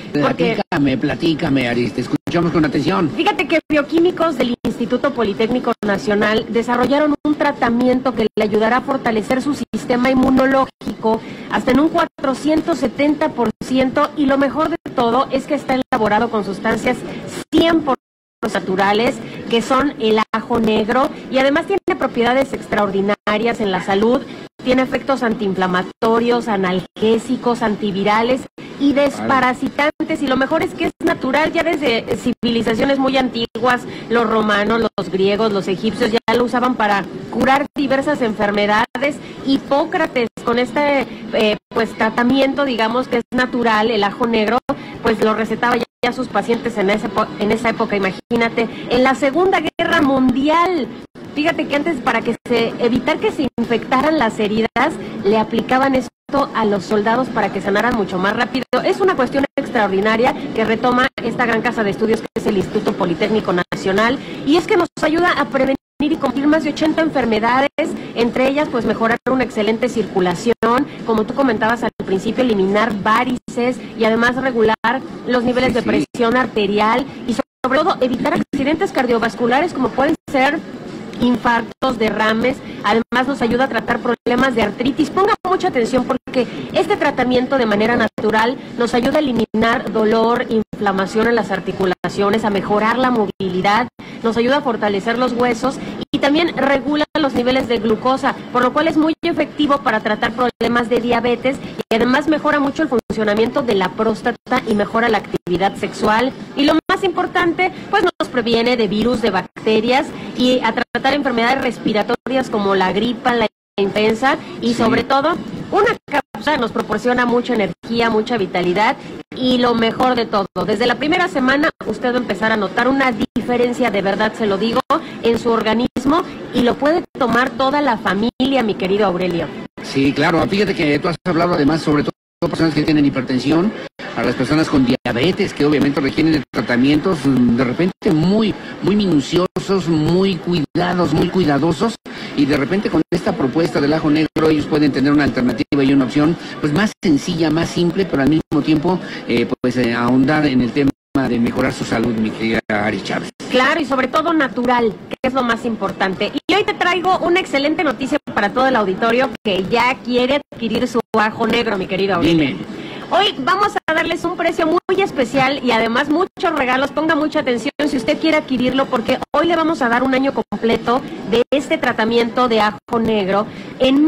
Platícame, Aris, te escuchamos con atención. Fíjate que bioquímicos del Instituto Politécnico Nacional desarrollaron un tratamiento que le ayudará a fortalecer su sistema inmunológico hasta en un 470%, y lo mejor de todo es que está elaborado con sustancias 100% naturales, que son el ajo negro, y además tiene propiedades extraordinarias en la salud. Tiene efectos antiinflamatorios, analgésicos, antivirales y desparasitantes, y lo mejor es que es natural. Ya desde civilizaciones muy antiguas, los romanos, los griegos, los egipcios ya lo usaban para curar diversas enfermedades. Hipócrates, con este pues tratamiento, digamos, que es natural, el ajo negro, pues lo recetaba ya a sus pacientes en esa época. Imagínate, en la Segunda Guerra Mundial, fíjate que antes, para evitar que se infectaran las heridas, le aplicaban esto a los soldados para que sanaran mucho más rápido. Es una cuestión extraordinaria que retoma esta gran casa de estudios que es el Instituto Politécnico Nacional, y es que nos ayuda a prevenir y combatir más de 80 enfermedades, entre ellas pues mejorar una excelente circulación, como tú comentabas al principio, eliminar varices y además regular los niveles de presión arterial, y sobre todo evitar accidentes cardiovasculares como pueden ser infartos, derrames. Además nos ayuda a tratar problemas de artritis. Ponga mucha atención porque este tratamiento de manera natural nos ayuda a eliminar dolor, inflamación en las articulaciones, a mejorar la movilidad, nos ayuda a fortalecer los huesos y también regula los niveles de glucosa, por lo cual es muy efectivo para tratar problemas de diabetes, y además mejora mucho el funcionamiento de la próstata y mejora la actividad sexual, y lo más importante, pues nos previene de virus, de bacterias, y a tratar enfermedades respiratorias como la gripa, la influenza, y sobre todo una cápsula nos proporciona mucha energía, mucha vitalidad, y lo mejor de todo, desde la primera semana usted va a empezar a notar una diferencia, de verdad se lo digo, en su organismo, y lo puede tomar toda la familia, mi querido Aurelio. Sí, claro, fíjate que tú has hablado además sobre todo personas que tienen hipertensión, a las personas con diabetes, que obviamente requieren de tratamientos de repente muy minuciosos, muy cuidados, muy cuidadosos, y de repente con esta propuesta del ajo negro ellos pueden tener una alternativa y una opción pues más sencilla, más simple, pero al mismo tiempo ahondar en el tema de mejorar su salud, mi querida Ari Chávez. Claro, y sobre todo natural, que es lo más importante. Y hoy te traigo una excelente noticia para todo el auditorio que ya quiere adquirir su ajo negro, mi querido Aurelio. Dime. Hoy vamos a darles un precio muy especial y además muchos regalos. Ponga mucha atención si usted quiere adquirirlo, porque hoy le vamos a dar un año completo de este tratamiento de ajo negro en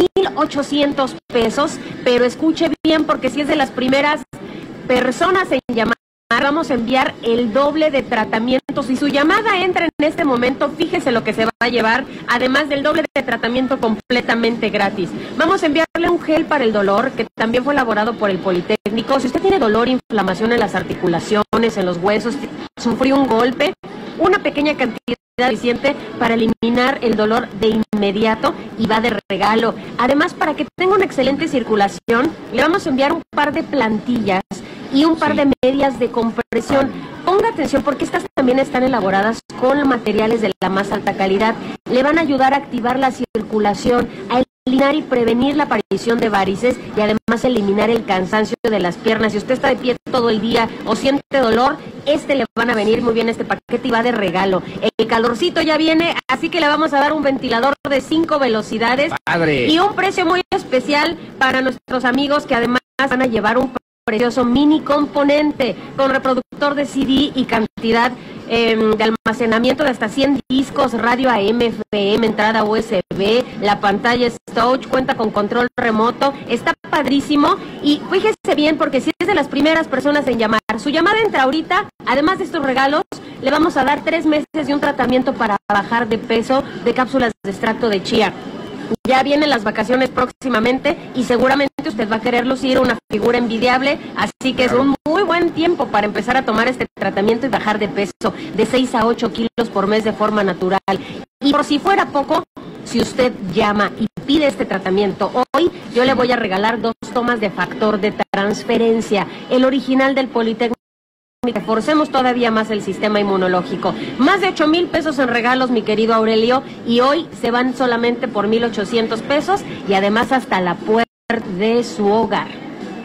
1,800 pesos. Pero escuche bien, porque si es de las primeras personas en llamar, vamos a enviar el doble de tratamientos. Si su llamada entra en este momento, fíjese lo que se va a llevar, además del doble de tratamiento completamente gratis. Vamos a enviarle un gel para el dolor, que también fue elaborado por el Politécnico. Si usted tiene dolor, inflamación en las articulaciones, en los huesos, sufrió un golpe, una pequeña cantidad suficiente para eliminar el dolor de inmediato, y va de regalo. Además, para que tenga una excelente circulación, le vamos a enviar un par de plantillas y un par de medias de compresión. Ponga atención porque estas también están elaboradas con materiales de la más alta calidad. Le van a ayudar a activar la circulación, a eliminar y prevenir la aparición de varices, y además eliminar el cansancio de las piernas. Si usted está de pie todo el día o siente dolor, le van a venir muy bien este paquete, y va de regalo. El calorcito ya viene, así que le vamos a dar un ventilador de 5 velocidades. ¡Padre! Y un precio muy especial para nuestros amigos, que además van a llevar un precioso mini componente con reproductor de CD y cantidad de almacenamiento de hasta 100 discos, radio AM, FM, entrada USB, la pantalla es touch, cuenta con control remoto, está padrísimo. Y fíjese bien, porque si es de las primeras personas en llamar, su llamada entra ahorita, además de estos regalos, le vamos a dar 3 meses de un tratamiento para bajar de peso de cápsulas de extracto de chía. Ya vienen las vacaciones próximamente y seguramente usted va a querer lucir una figura envidiable, así que es un muy buen tiempo para empezar a tomar este tratamiento y bajar de peso de 6 a 8 kilos por mes de forma natural. Y por si fuera poco, si usted llama y pide este tratamiento hoy, yo le voy a regalar 2 tomas de factor de transferencia, el original del Politécnico. Reforcemos todavía más el sistema inmunológico. Más de 8,000 pesos en regalos, mi querido Aurelio, y hoy se van solamente por 1,800 pesos, y además hasta la puerta de su hogar.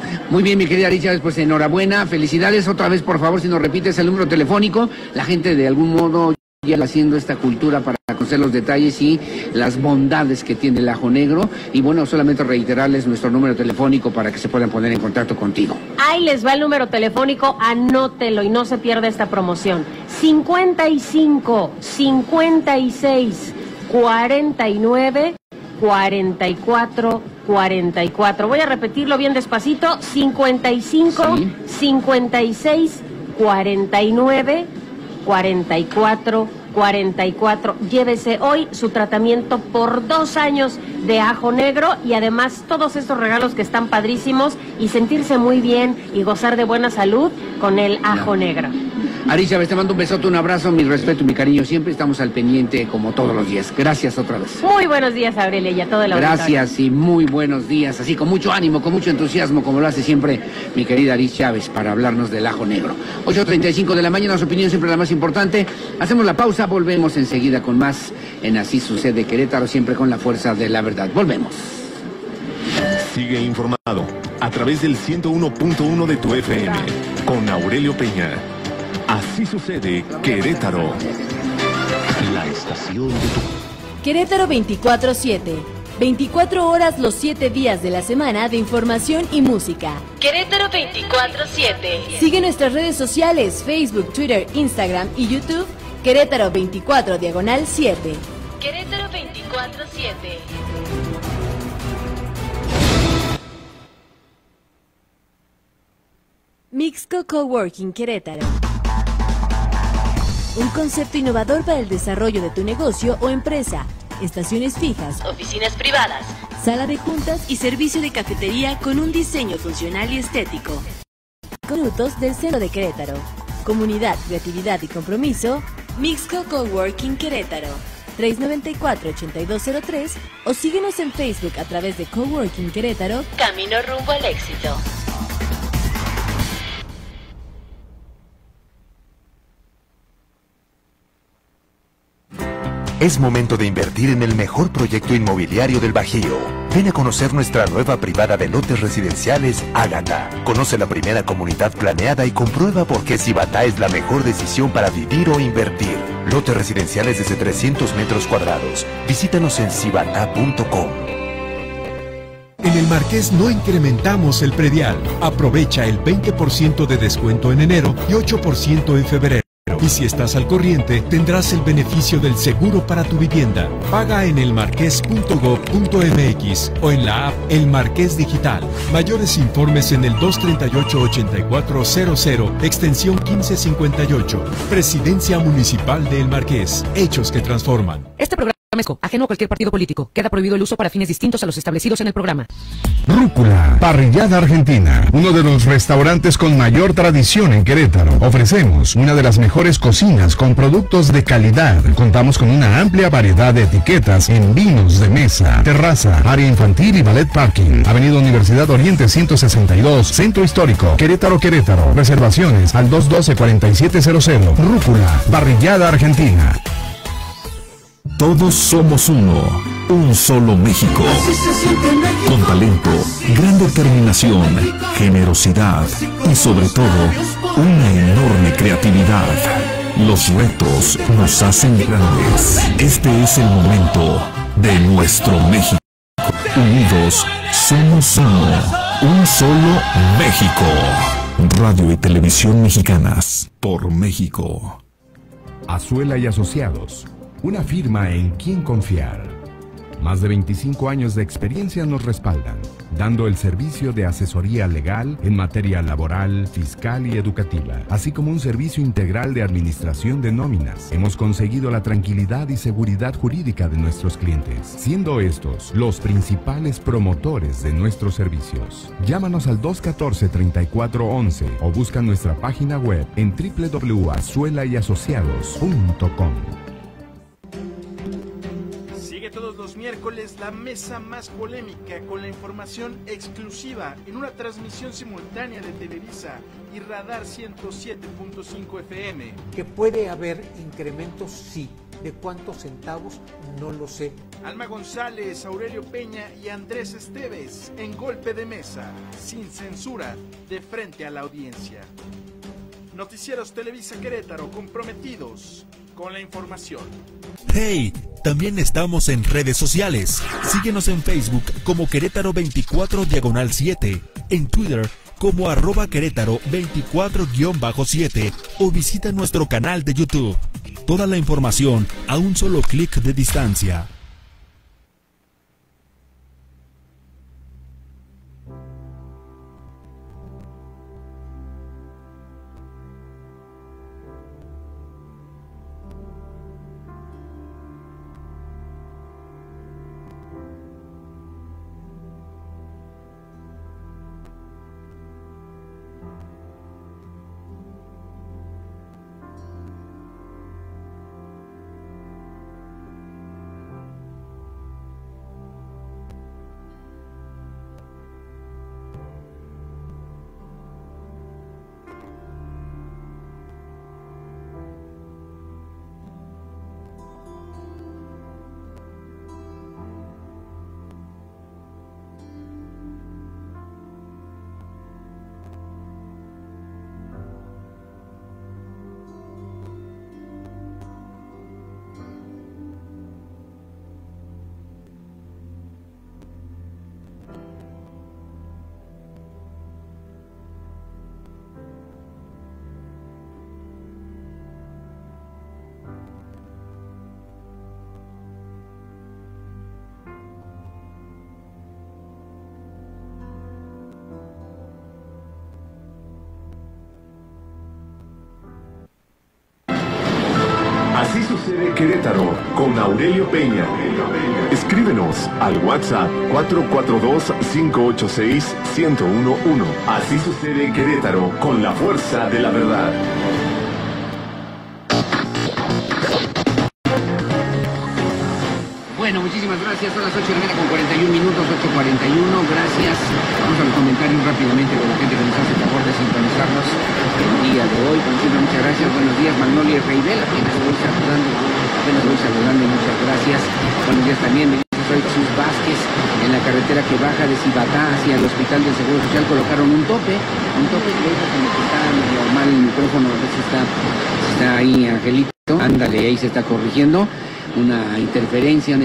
Muy bien, mi querida Aricha, pues enhorabuena, felicidades. Otra vez, por favor, si nos repites el número telefónico, la gente de algún modo ya haciendo esta cultura para conocer los detalles y las bondades que tiene el ajo negro. Y bueno, solamente reiterarles nuestro número telefónico para que se puedan poner en contacto contigo. Ahí les va el número telefónico, anótelo y no se pierda esta promoción. 55 56 49 44 44. Voy a repetirlo bien despacito. 55 56 49 44 44. Llévese hoy su tratamiento por 2 años de ajo negro y además todos estos regalos que están padrísimos y sentirse muy bien y gozar de buena salud con el ajo negro. Aricha, te mando un besote, un abrazo, mi respeto y mi cariño. Siempre estamos al pendiente como todos los días. Gracias otra vez. Muy buenos días, Aurelia, y a todo el auditorio. Gracias y muy buenos días. Así con mucho ánimo, con mucho entusiasmo, como lo hace siempre mi querida Aris Chávez, para hablarnos del ajo negro. 8:35 de la mañana, su opinión siempre la más importante. Hacemos la pausa, volvemos enseguida con más en Así Sucede Querétaro, siempre con la fuerza de la verdad. Volvemos. Sigue informado a través del 101.1 de tu FM con Aurelio Peña. Así Sucede Querétaro. La estación de tu... Querétaro 24/7. 24 horas los 7 días de la semana de información y música. Querétaro 24/7. Sigue nuestras redes sociales, Facebook, Twitter, Instagram y YouTube. Querétaro 24/7. Querétaro 24/7. Mixco Coworking Querétaro. Un concepto innovador para el desarrollo de tu negocio o empresa. Estaciones fijas, oficinas privadas, sala de juntas y servicio de cafetería con un diseño funcional y estético. Minutos del centro de Querétaro. Comunidad, creatividad y compromiso. Mixco Coworking Querétaro. 394-8203 o síguenos en Facebook a través de Coworking Querétaro. Camino rumbo al éxito. Es momento de invertir en el mejor proyecto inmobiliario del Bajío. Ven a conocer nuestra nueva privada de lotes residenciales, Ágata. Conoce la primera comunidad planeada y comprueba por qué Cibatá es la mejor decisión para vivir o invertir. Lotes residenciales desde 300 metros cuadrados. Visítanos en cibatá.com. En el Marqués no incrementamos el predial. Aprovecha el 20% de descuento en enero y 8% en febrero. Y si estás al corriente, tendrás el beneficio del seguro para tu vivienda. Paga en elmarques.gov.mx o en la app El Marqués Digital. Mayores informes en el 238-8400, extensión 1558. Presidencia Municipal de El Marqués. Hechos que transforman. Este programa es ajeno a cualquier partido político. Queda prohibido el uso para fines distintos a los establecidos en el programa. Rúcula, Parrillada Argentina, uno de los restaurantes con mayor tradición en Querétaro. Ofrecemos una de las mejores cocinas con productos de calidad. Contamos con una amplia variedad de etiquetas en vinos de mesa, terraza, área infantil y ballet parking. Avenida Universidad Oriente 162, Centro Histórico, Querétaro, Querétaro. Reservaciones al 212-4700. Rúcula, Parrillada Argentina. Todos somos uno, un solo México. Con talento, gran determinación, generosidad y sobre todo, una enorme creatividad. Los retos nos hacen grandes. Este es el momento de nuestro México. Unidos, somos uno, un solo México. Radio y Televisión Mexicanas, por México. Azuela y Asociados. Una firma en quien confiar. Más de 25 años de experiencia nos respaldan, dando el servicio de asesoría legal en materia laboral, fiscal y educativa, así como un servicio integral de administración de nóminas. Hemos conseguido la tranquilidad y seguridad jurídica de nuestros clientes, siendo estos los principales promotores de nuestros servicios. Llámanos al 214-3411 o busca nuestra página web en www.azuelayasociados.com. Todos los miércoles la mesa más polémica con la información exclusiva en una transmisión simultánea de Televisa y Radar 107.5 FM. Que puede haber incrementos, sí. de cuántos centavos no lo sé. Alma González, Aurelio Peña y Andrés Esteves en Golpe de Mesa, sin censura, de frente a la audiencia. Noticieros Televisa Querétaro, comprometidos con la información. ¡Hey! También estamos en redes sociales. Síguenos en Facebook como Querétaro 24/7, en Twitter como @Querétaro 24-7 o visita nuestro canal de YouTube. Toda la información a un solo clic de distancia. Así sucede Querétaro con Aurelio Peña. Escríbenos al WhatsApp 442-586-1011. Así sucede Querétaro con la fuerza de la verdad. Bueno, muchísimas gracias. Son las 8:41, 8:41. Gracias. Vamos a los comentarios rápidamente con la gente que nos hace el favor de sintonizarnos el día de hoy. Muchas gracias. Buenos días, Magnolia Reibel. Apenas voy saludando. Muchas gracias. Buenos días también. Soy Jesús Vázquez. En la carretera que baja de Cibatá hacia el Hospital del Seguro Social colocaron un tope que como que está medio mal el micrófono. A ver si está ahí, Angelito. Ándale, ahí se está corrigiendo. Una interferencia.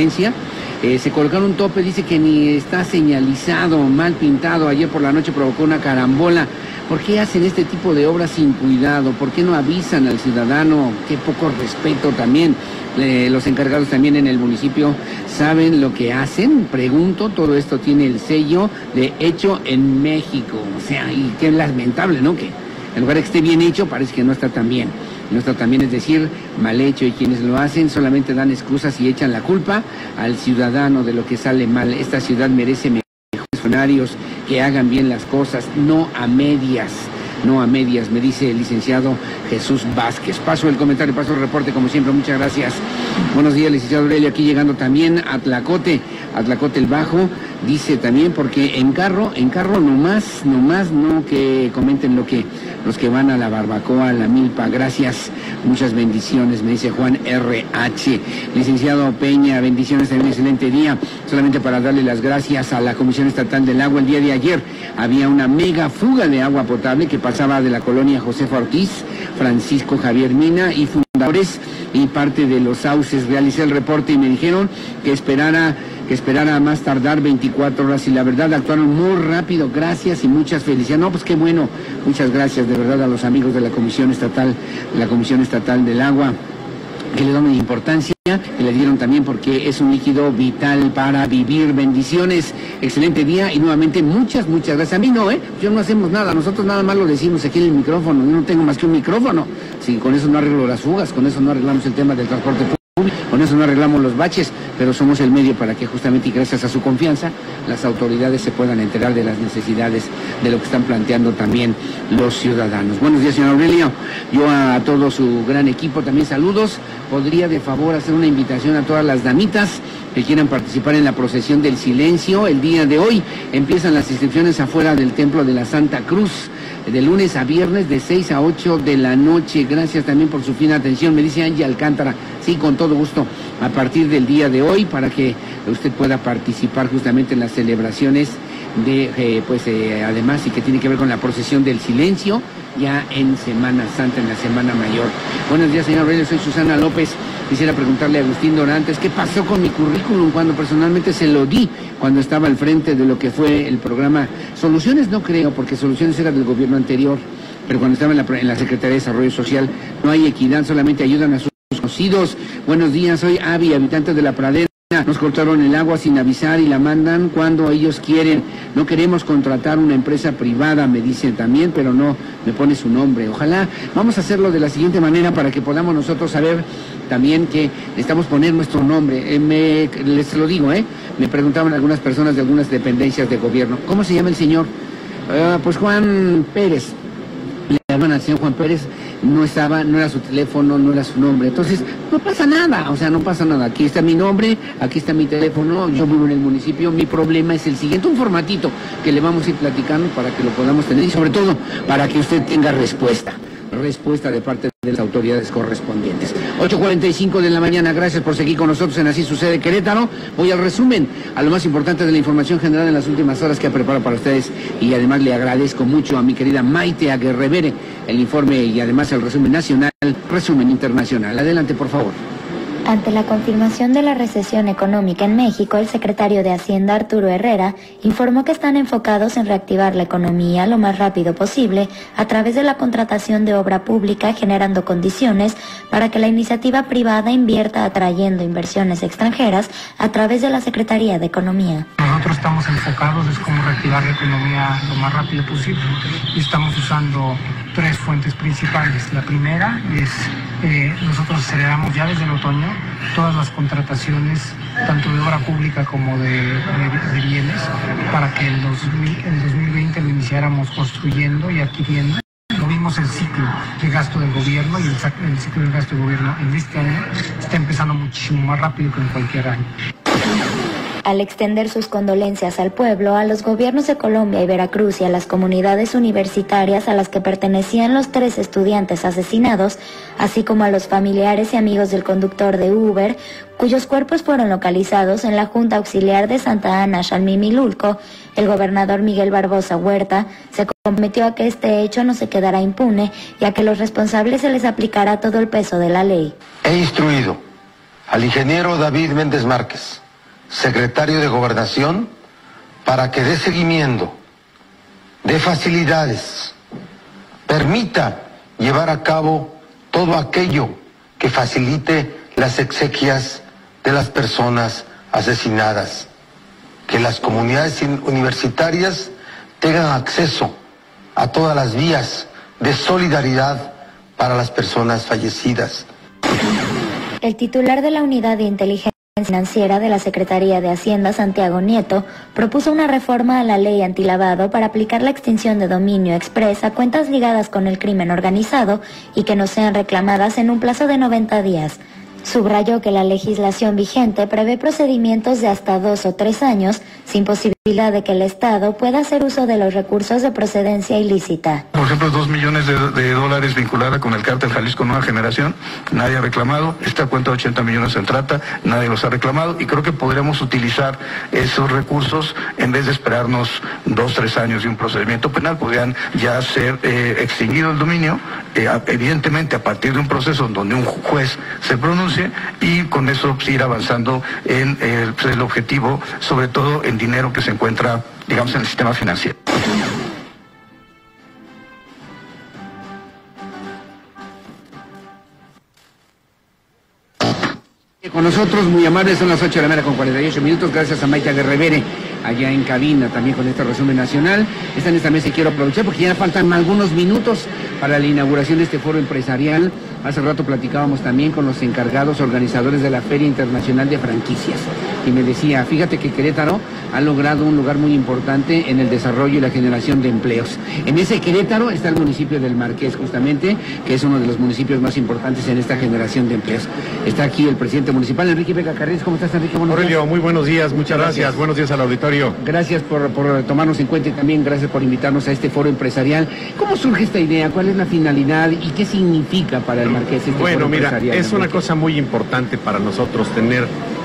Se colocaron un tope, dice que ni está señalizado, mal pintado. Ayer por la noche provocó una carambola. ¿Por qué hacen este tipo de obras sin cuidado? ¿Por qué no avisan al ciudadano? Qué poco respeto también. Los encargados también en el municipio saben lo que hacen. Pregunto, todo esto tiene el sello de hecho en México. O sea, y qué lamentable, ¿no? Que en lugar de que esté bien hecho, parece que no está tan bien. No está tan bien, es decir, mal hecho, y quienes lo hacen solamente dan excusas y echan la culpa al ciudadano de lo que sale mal. Esta ciudad merece mejores funcionarios que hagan bien las cosas, no a medias, me dice el licenciado Jesús Vázquez. Paso el comentario, paso el reporte, como siempre, muchas gracias. Buenos días, licenciado Aurelio, aquí llegando también a Tlacote el Bajo, dice también, porque en carro nomás no que comenten los que van a la barbacoa, a la milpa, gracias, muchas bendiciones, me dice Juan RH. Licenciado Peña, bendiciones, también excelente día. Solamente para darle las gracias a la Comisión Estatal del Agua, el día de ayer había una mega fuga de agua potable que pasaba de la colonia Josefa Ortiz, Francisco Javier Mina y fundadores y parte de los sauces. Realicé el reporte y me dijeron que esperara a más tardar 24 horas y la verdad actuaron muy rápido. Gracias y muchas felicidades. No, pues qué bueno. Muchas gracias de verdad a los amigos de la Comisión Estatal del Agua, que le dan una importancia, que le dieron también porque es un líquido vital para vivir. Bendiciones, excelente día y nuevamente muchas gracias. A mí no, yo no hacemos nada, nosotros nada más lo decimos aquí en el micrófono, yo no tengo más que un micrófono. Si con eso no arreglo las fugas, con eso no arreglamos el tema del transporte público, con Con eso no arreglamos los baches, pero somos el medio para que justamente y gracias a su confianza las autoridades se puedan enterar de las necesidades de lo que están planteando también los ciudadanos. Buenos días, señor Aurelio. Yo a todo su gran equipo también saludos. ¿Podría de favor hacer una invitación a todas las damitas que quieran participar en la procesión del silencio? El día de hoy empiezan las inscripciones afuera del Templo de la Santa Cruz, de lunes a viernes de 6 a 8 de la noche. Gracias también por su fina atención, me dice Angie Alcántara. Sí, con todo gusto, a partir del día de hoy, para que usted pueda participar justamente en las celebraciones de, además, y que tiene que ver con la procesión del silencio, ya en Semana Santa, en la Semana Mayor. Buenos días, señor Aurelio, soy Susana López. Quisiera preguntarle a Agustín Dorantes, ¿qué pasó con mi currículum cuando personalmente se lo di, cuando estaba al frente de lo que fue el programa Soluciones? No creo, porque Soluciones era del gobierno anterior, pero cuando estaba en la Secretaría de Desarrollo Social no hay equidad, solamente ayudan a sus conocidos. Buenos días, soy Avi, habitante de La Pradera. Nos cortaron el agua sin avisar y la mandan cuando ellos quieren. No queremos contratar una empresa privada, me dicen también, pero no me pone su nombre. Ojalá, vamos a hacerlo de la siguiente manera para que podamos nosotros saber también que necesitamos poner nuestro nombre. Les lo digo, me preguntaban algunas personas de algunas dependencias de gobierno, ¿cómo se llama el señor? Pues Juan Pérez. Le llaman al señor Juan Pérez, no estaba, no era su teléfono, no era su nombre. Entonces, no pasa nada, o sea, no pasa nada. Aquí está mi nombre, aquí está mi teléfono, yo vivo en el municipio. Mi problema es el siguiente, un formatito que le vamos a ir platicando para que lo podamos tener y sobre todo para que usted tenga respuesta de parte de las autoridades correspondientes. 8:45 de la mañana, gracias por seguir con nosotros en Así Sucede Querétaro. Voy al resumen, a lo más importante de la información general en las últimas horas que ha preparado para ustedes, y además le agradezco mucho a mi querida Maite Aguerrevere el informe y además el resumen nacional, resumen internacional. Adelante, por favor. Ante la confirmación de la recesión económica en México, el secretario de Hacienda, Arturo Herrera, informó que están enfocados en reactivar la economía lo más rápido posible a través de la contratación de obra pública, generando condiciones para que la iniciativa privada invierta atrayendo inversiones extranjeras a través de la Secretaría de Economía. Nosotros estamos enfocados en cómo reactivar la economía lo más rápido posible y estamos usando tres fuentes principales. La primera es, nosotros aceleramos ya desde el otoño todas las contrataciones, tanto de obra pública como de bienes, para que el 2020 lo iniciáramos construyendo y adquiriendo. Vimos el ciclo de gasto del gobierno y el ciclo del gasto del gobierno en este año está empezando muchísimo más rápido que en cualquier año. Al extender sus condolencias al pueblo, a los gobiernos de Colombia y Veracruz y a las comunidades universitarias a las que pertenecían los 3 estudiantes asesinados, así como a los familiares y amigos del conductor de Uber, cuyos cuerpos fueron localizados en la Junta Auxiliar de Santa Ana, Xalmimilulco, el gobernador Miguel Barbosa Huerta se comprometió a que este hecho no se quedará impune y a que los responsables se les aplicará todo el peso de la ley. He instruido al ingeniero David Méndez Márquez, secretario de Gobernación, para que dé seguimiento, dé facilidades, permita llevar a cabo todo aquello que facilite las exequias de las personas asesinadas, que las comunidades universitarias tengan acceso a todas las vías de solidaridad para las personas fallecidas. El titular de la Unidad de Inteligencia Financiera de la Secretaría de Hacienda, Santiago Nieto, propuso una reforma a la ley antilavado para aplicar la extinción de dominio express a cuentas ligadas con el crimen organizado y que no sean reclamadas en un plazo de 90 días. Subrayó que la legislación vigente prevé procedimientos de hasta 2 o 3 años, sin posibilidad de que el Estado pueda hacer uso de los recursos de procedencia ilícita. Por ejemplo, 2 millones de dólares vinculada con el cártel Jalisco Nueva Generación, nadie ha reclamado. Esta cuenta de 80 millones en trata, nadie los ha reclamado, y creo que podremos utilizar esos recursos en vez de esperarnos 2 o 3 años de un procedimiento penal. Podrían ya ser extinguido el dominio, evidentemente a partir de un proceso donde un juez se pronuncie, y con eso ir avanzando en el objetivo, sobre todo en dinero que se encuentra, digamos, en el sistema financiero. Con nosotros, muy amables, son las 8 de la mañana con 48 minutos, gracias a Maite Aguerrevere, allá en cabina, también con este resumen nacional. Esta mesa y quiero aprovechar porque ya faltan algunos minutos para la inauguración de este foro empresarial Hace rato platicábamos también con los encargados organizadores de la Feria Internacional de Franquicias y me decía, fíjate que Querétaro ha logrado un lugar muy importante en el desarrollo y la generación de empleos. En ese Querétaro está el municipio del Marqués, justamente, que es uno de los municipios más importantes en esta generación de empleos. Está aquí el presidente municipal, Enrique Vega Carriles. ¿Cómo estás, Enrique? Buenos Aurelio, días. muy buenos días, muchas gracias. Buenos días al auditorio. Gracias por tomarnos en cuenta y también gracias por invitarnos a este foro empresarial. ¿Cómo surge esta idea? ¿Cuál es la finalidad y qué significa para el Marqués este Bueno, foro mira, empresarial? es una cosa muy importante para nosotros tener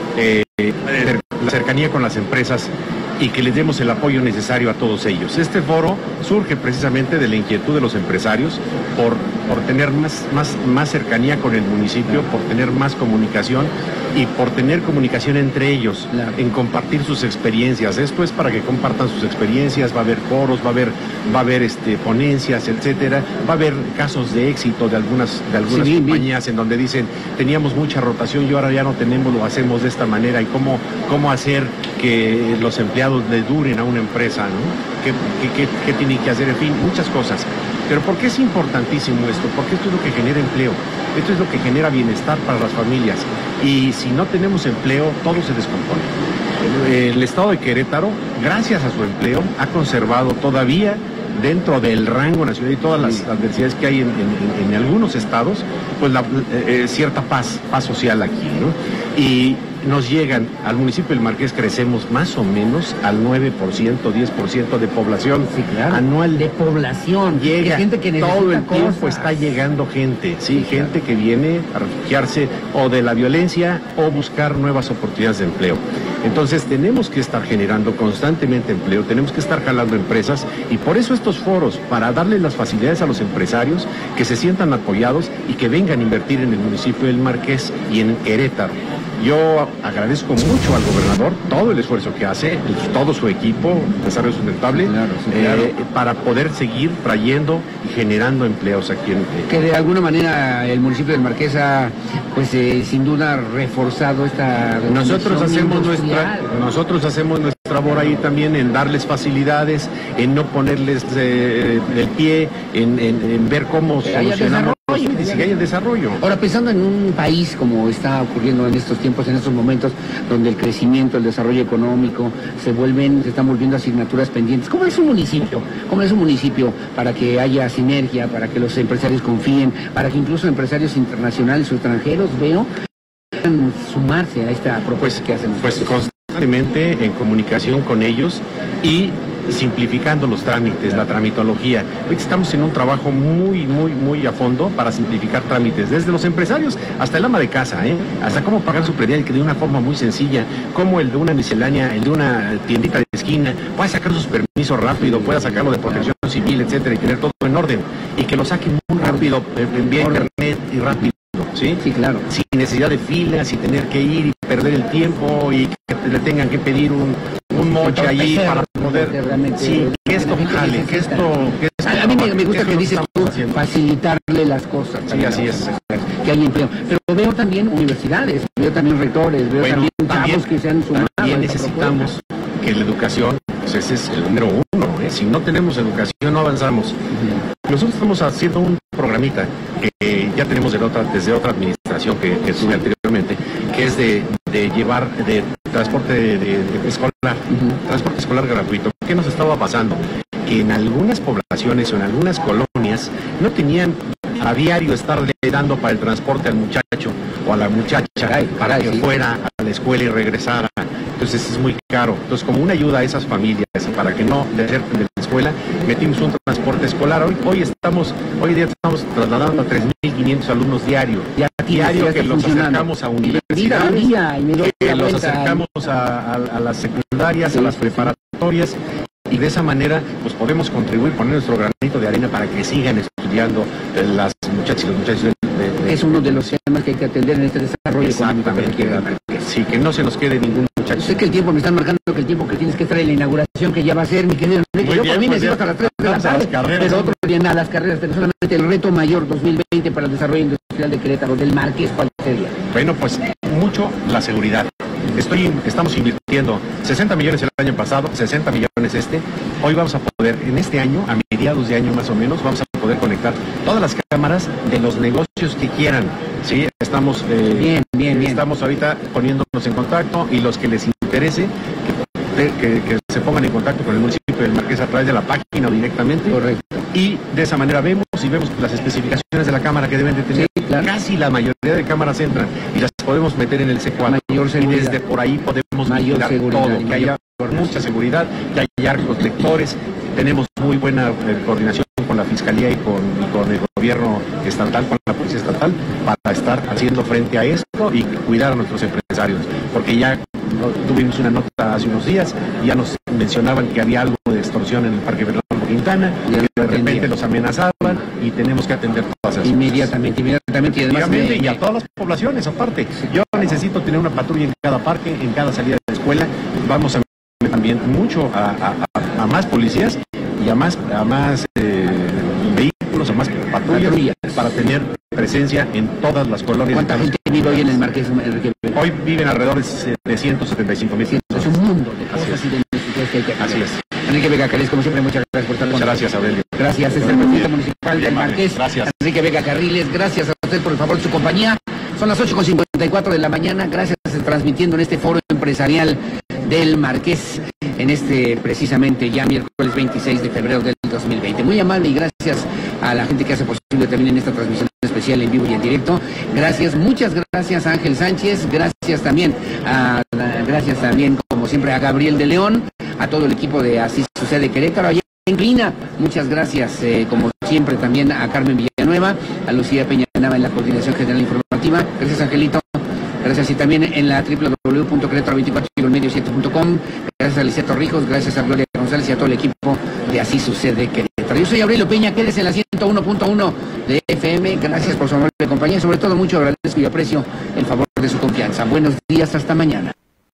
la cercanía con las empresas y que les demos el apoyo necesario a todos ellos. Este foro surge precisamente de la inquietud de los empresarios por tener más cercanía con el municipio, por tener más comunicación y por tener comunicación entre ellos, en compartir sus experiencias. Esto es para que compartan sus experiencias, va a haber foros, va a haber ponencias, etcétera, va a haber casos de éxito de algunas compañías en donde dicen, teníamos mucha rotación y ahora ya no tenemos, lo hacemos de esta manera, y cómo hacer que los empleados le duren a una empresa, ¿no? ¿Qué tienen que hacer? En fin, muchas cosas. Pero ¿por qué es importantísimo esto? Porque esto es lo que genera empleo, esto es lo que genera bienestar para las familias. Y si no tenemos empleo, todo se descompone. El estado de Querétaro, gracias a su empleo, ha conservado todavía dentro del rango nacional y todas las adversidades que hay en algunos estados, pues cierta paz social aquí, ¿no? Y nos llegan, al municipio del Marqués crecemos más o menos al 9%, 10% de población anual. De población. Llega, gente que todo el tiempo cosas. está llegando gente, gente que viene a refugiarse o de la violencia o buscar nuevas oportunidades de empleo. Entonces tenemos que estar generando constantemente empleo, tenemos que estar jalando empresas y por eso estos foros, para darle las facilidades a los empresarios que se sientan apoyados y que vengan a invertir en el municipio del Marqués y en Querétaro. Yo agradezco mucho al gobernador todo el esfuerzo que hace, todo su equipo, Desarrollo Sustentable, para poder seguir trayendo y generando empleos aquí en Que de alguna manera el municipio del Marqués ha, pues sin duda, reforzado esta... Nosotros hacemos nuestra labor ahí también en darles facilidades, en no ponerles el pie, en ver cómo solucionamos y que haya desarrollo. Ahora, pensando en un país como está ocurriendo en estos tiempos, en estos momentos, donde el crecimiento, el desarrollo económico se están volviendo asignaturas pendientes, ¿cómo es un municipio? ¿Cómo es un municipio para que haya sinergia, para que los empresarios confíen, para que incluso empresarios internacionales o extranjeros, puedan sumarse a esta propuesta que hacen? Pues constantemente en comunicación con ellos y simplificando los trámites, la tramitología. Hoy estamos en un trabajo muy a fondo para simplificar trámites, desde los empresarios hasta el ama de casa, hasta cómo pagar su predial, que de una forma muy sencilla, como el de una miscelánea, el de una tiendita de esquina, pueda sacar sus permisos rápido, pueda sacarlo de protección civil, etcétera, y tener todo en orden, y que lo saquen muy rápido, vía internet y rápido. ¿Sí? Sí, claro. Sin necesidad de filas y tener que ir y perder el tiempo y que le tengan que pedir un moche allí para poder... Sí, que esto jale, que esto... A mí me gusta que dices tú, facilitarle las cosas. Sí, así es. Que hay empleo. Pero veo también universidades, veo también rectores, veo también chavos que se han sumado. También necesitamos que la educación, pues ese es el número uno. Si no tenemos educación, no avanzamos. Nosotros estamos haciendo un programita que ya tenemos desde otra administración que estuve anteriormente, que es de llevar de transporte escolar, transporte escolar gratuito. ¿Qué nos estaba pasando? Que en algunas poblaciones o en algunas colonias no tenían a diario estarle dando para el transporte al muchacho o a la muchacha para que fuera a la escuela y regresara. Entonces es muy caro. Entonces, como una ayuda a esas familias para que no deserten de la escuela, metimos un transporte escolar. Hoy día estamos trasladando a 3.500 alumnos diario que los acercamos a universidades, que los acercamos a las secundarias, a las preparatorias. Y de esa manera, pues podemos contribuir, poner nuestro granito de arena para que sigan estudiando las muchachas y los muchachos. Es uno de los temas que hay que atender en este desarrollo. Exactamente. Sí, que no se nos quede ningún muchacho. Sé que el tiempo me están marcando que el tiempo que tienes que estar en la inauguración que ya va a ser, mi querido Enrique. Yo por mí me sigo hasta las 3 de la tarde, pero otro día nada, las carreras, pero solamente el reto mayor 2020 para el desarrollo industrial de Querétaro, del Marqués, ¿cuál sería? Bueno, pues mucho la seguridad. Estamos invirtiendo 60 millones el año pasado, 60 millones este. Hoy vamos a poder, en este año, a mediados de año más o menos, vamos a poder conectar todas las cámaras de los negocios que quieran. Sí, estamos estamos ahorita poniéndonos en contacto, y los que les interese que se pongan en contacto con el municipio del Marqués a través de la página o directamente. Correcto. Y de esa manera vemos las especificaciones de la cámara que deben de tener. Sí, claro. Casi la mayoría de cámaras entran y las podemos meter en el C4. Mayor seguridad. Y desde por ahí podemos vigilar todo, que haya mucha seguridad, que haya arcos lectores. Tenemos muy buena coordinación con la Fiscalía y con el gobierno estatal, con la Policía Estatal, para estar haciendo frente a esto y cuidar a nuestros empresarios. Porque ya tuvimos una nota hace unos días, ya nos mencionaban que había algo de extorsión en el Parque Bernardo Quintana, y de repente los amenazaban, y tenemos que atender todas esas inmediatamente, y además y a todas las poblaciones aparte. Yo necesito tener una patrulla en cada parque, en cada salida de escuela. Vamos a meter también mucho a más policías y a más vehículos, a más patrullas para tener presencia en todas las colonias. ¿Cuánta gente vive hoy en el Marqués? Hoy viven alrededor de 175,000. Es un mundo de cosas y de necesidades que hay que hacer. Así es. Enrique Vega Carriles, como siempre, muchas gracias por estar con nosotros. Gracias, Aurelio. Gracias, es el presidente municipal del Marqués. Gracias. Enrique Vega Carriles, gracias a usted por el favor de su compañía. Son las 8:54 de la mañana, gracias transmitiendo en este foro empresarial del Marqués, en este precisamente ya miércoles 26 de febrero del 2020. Muy amable, y gracias a la gente que hace posible también en esta transmisión especial en vivo y en directo. Gracias, muchas gracias a Ángel Sánchez, gracias también como siempre a Gabriel de León, a todo el equipo de Así Sucede Querétaro, allá en Clina. Muchas gracias, como siempre, también a Carmen Villanueva, a Lucía Peña Nava en la coordinación general informativa. Gracias, Angelito. Gracias, y también en la www.querétaro24-7.com. Gracias a Liceto Rijos, gracias a Gloria González y a todo el equipo de Así Sucede Querétaro. Yo soy Aurelio Peña, quédese en la 101.1 de FM. Gracias por su amable compañía, y sobre todo mucho agradezco y aprecio el favor de su confianza. Buenos días, hasta mañana.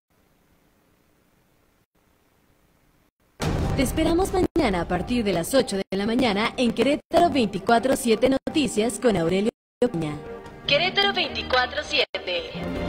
Te esperamos mañana a partir de las 8 de la mañana en Querétaro 24/7 Noticias con Aurelio Peña. Querétaro 24/7.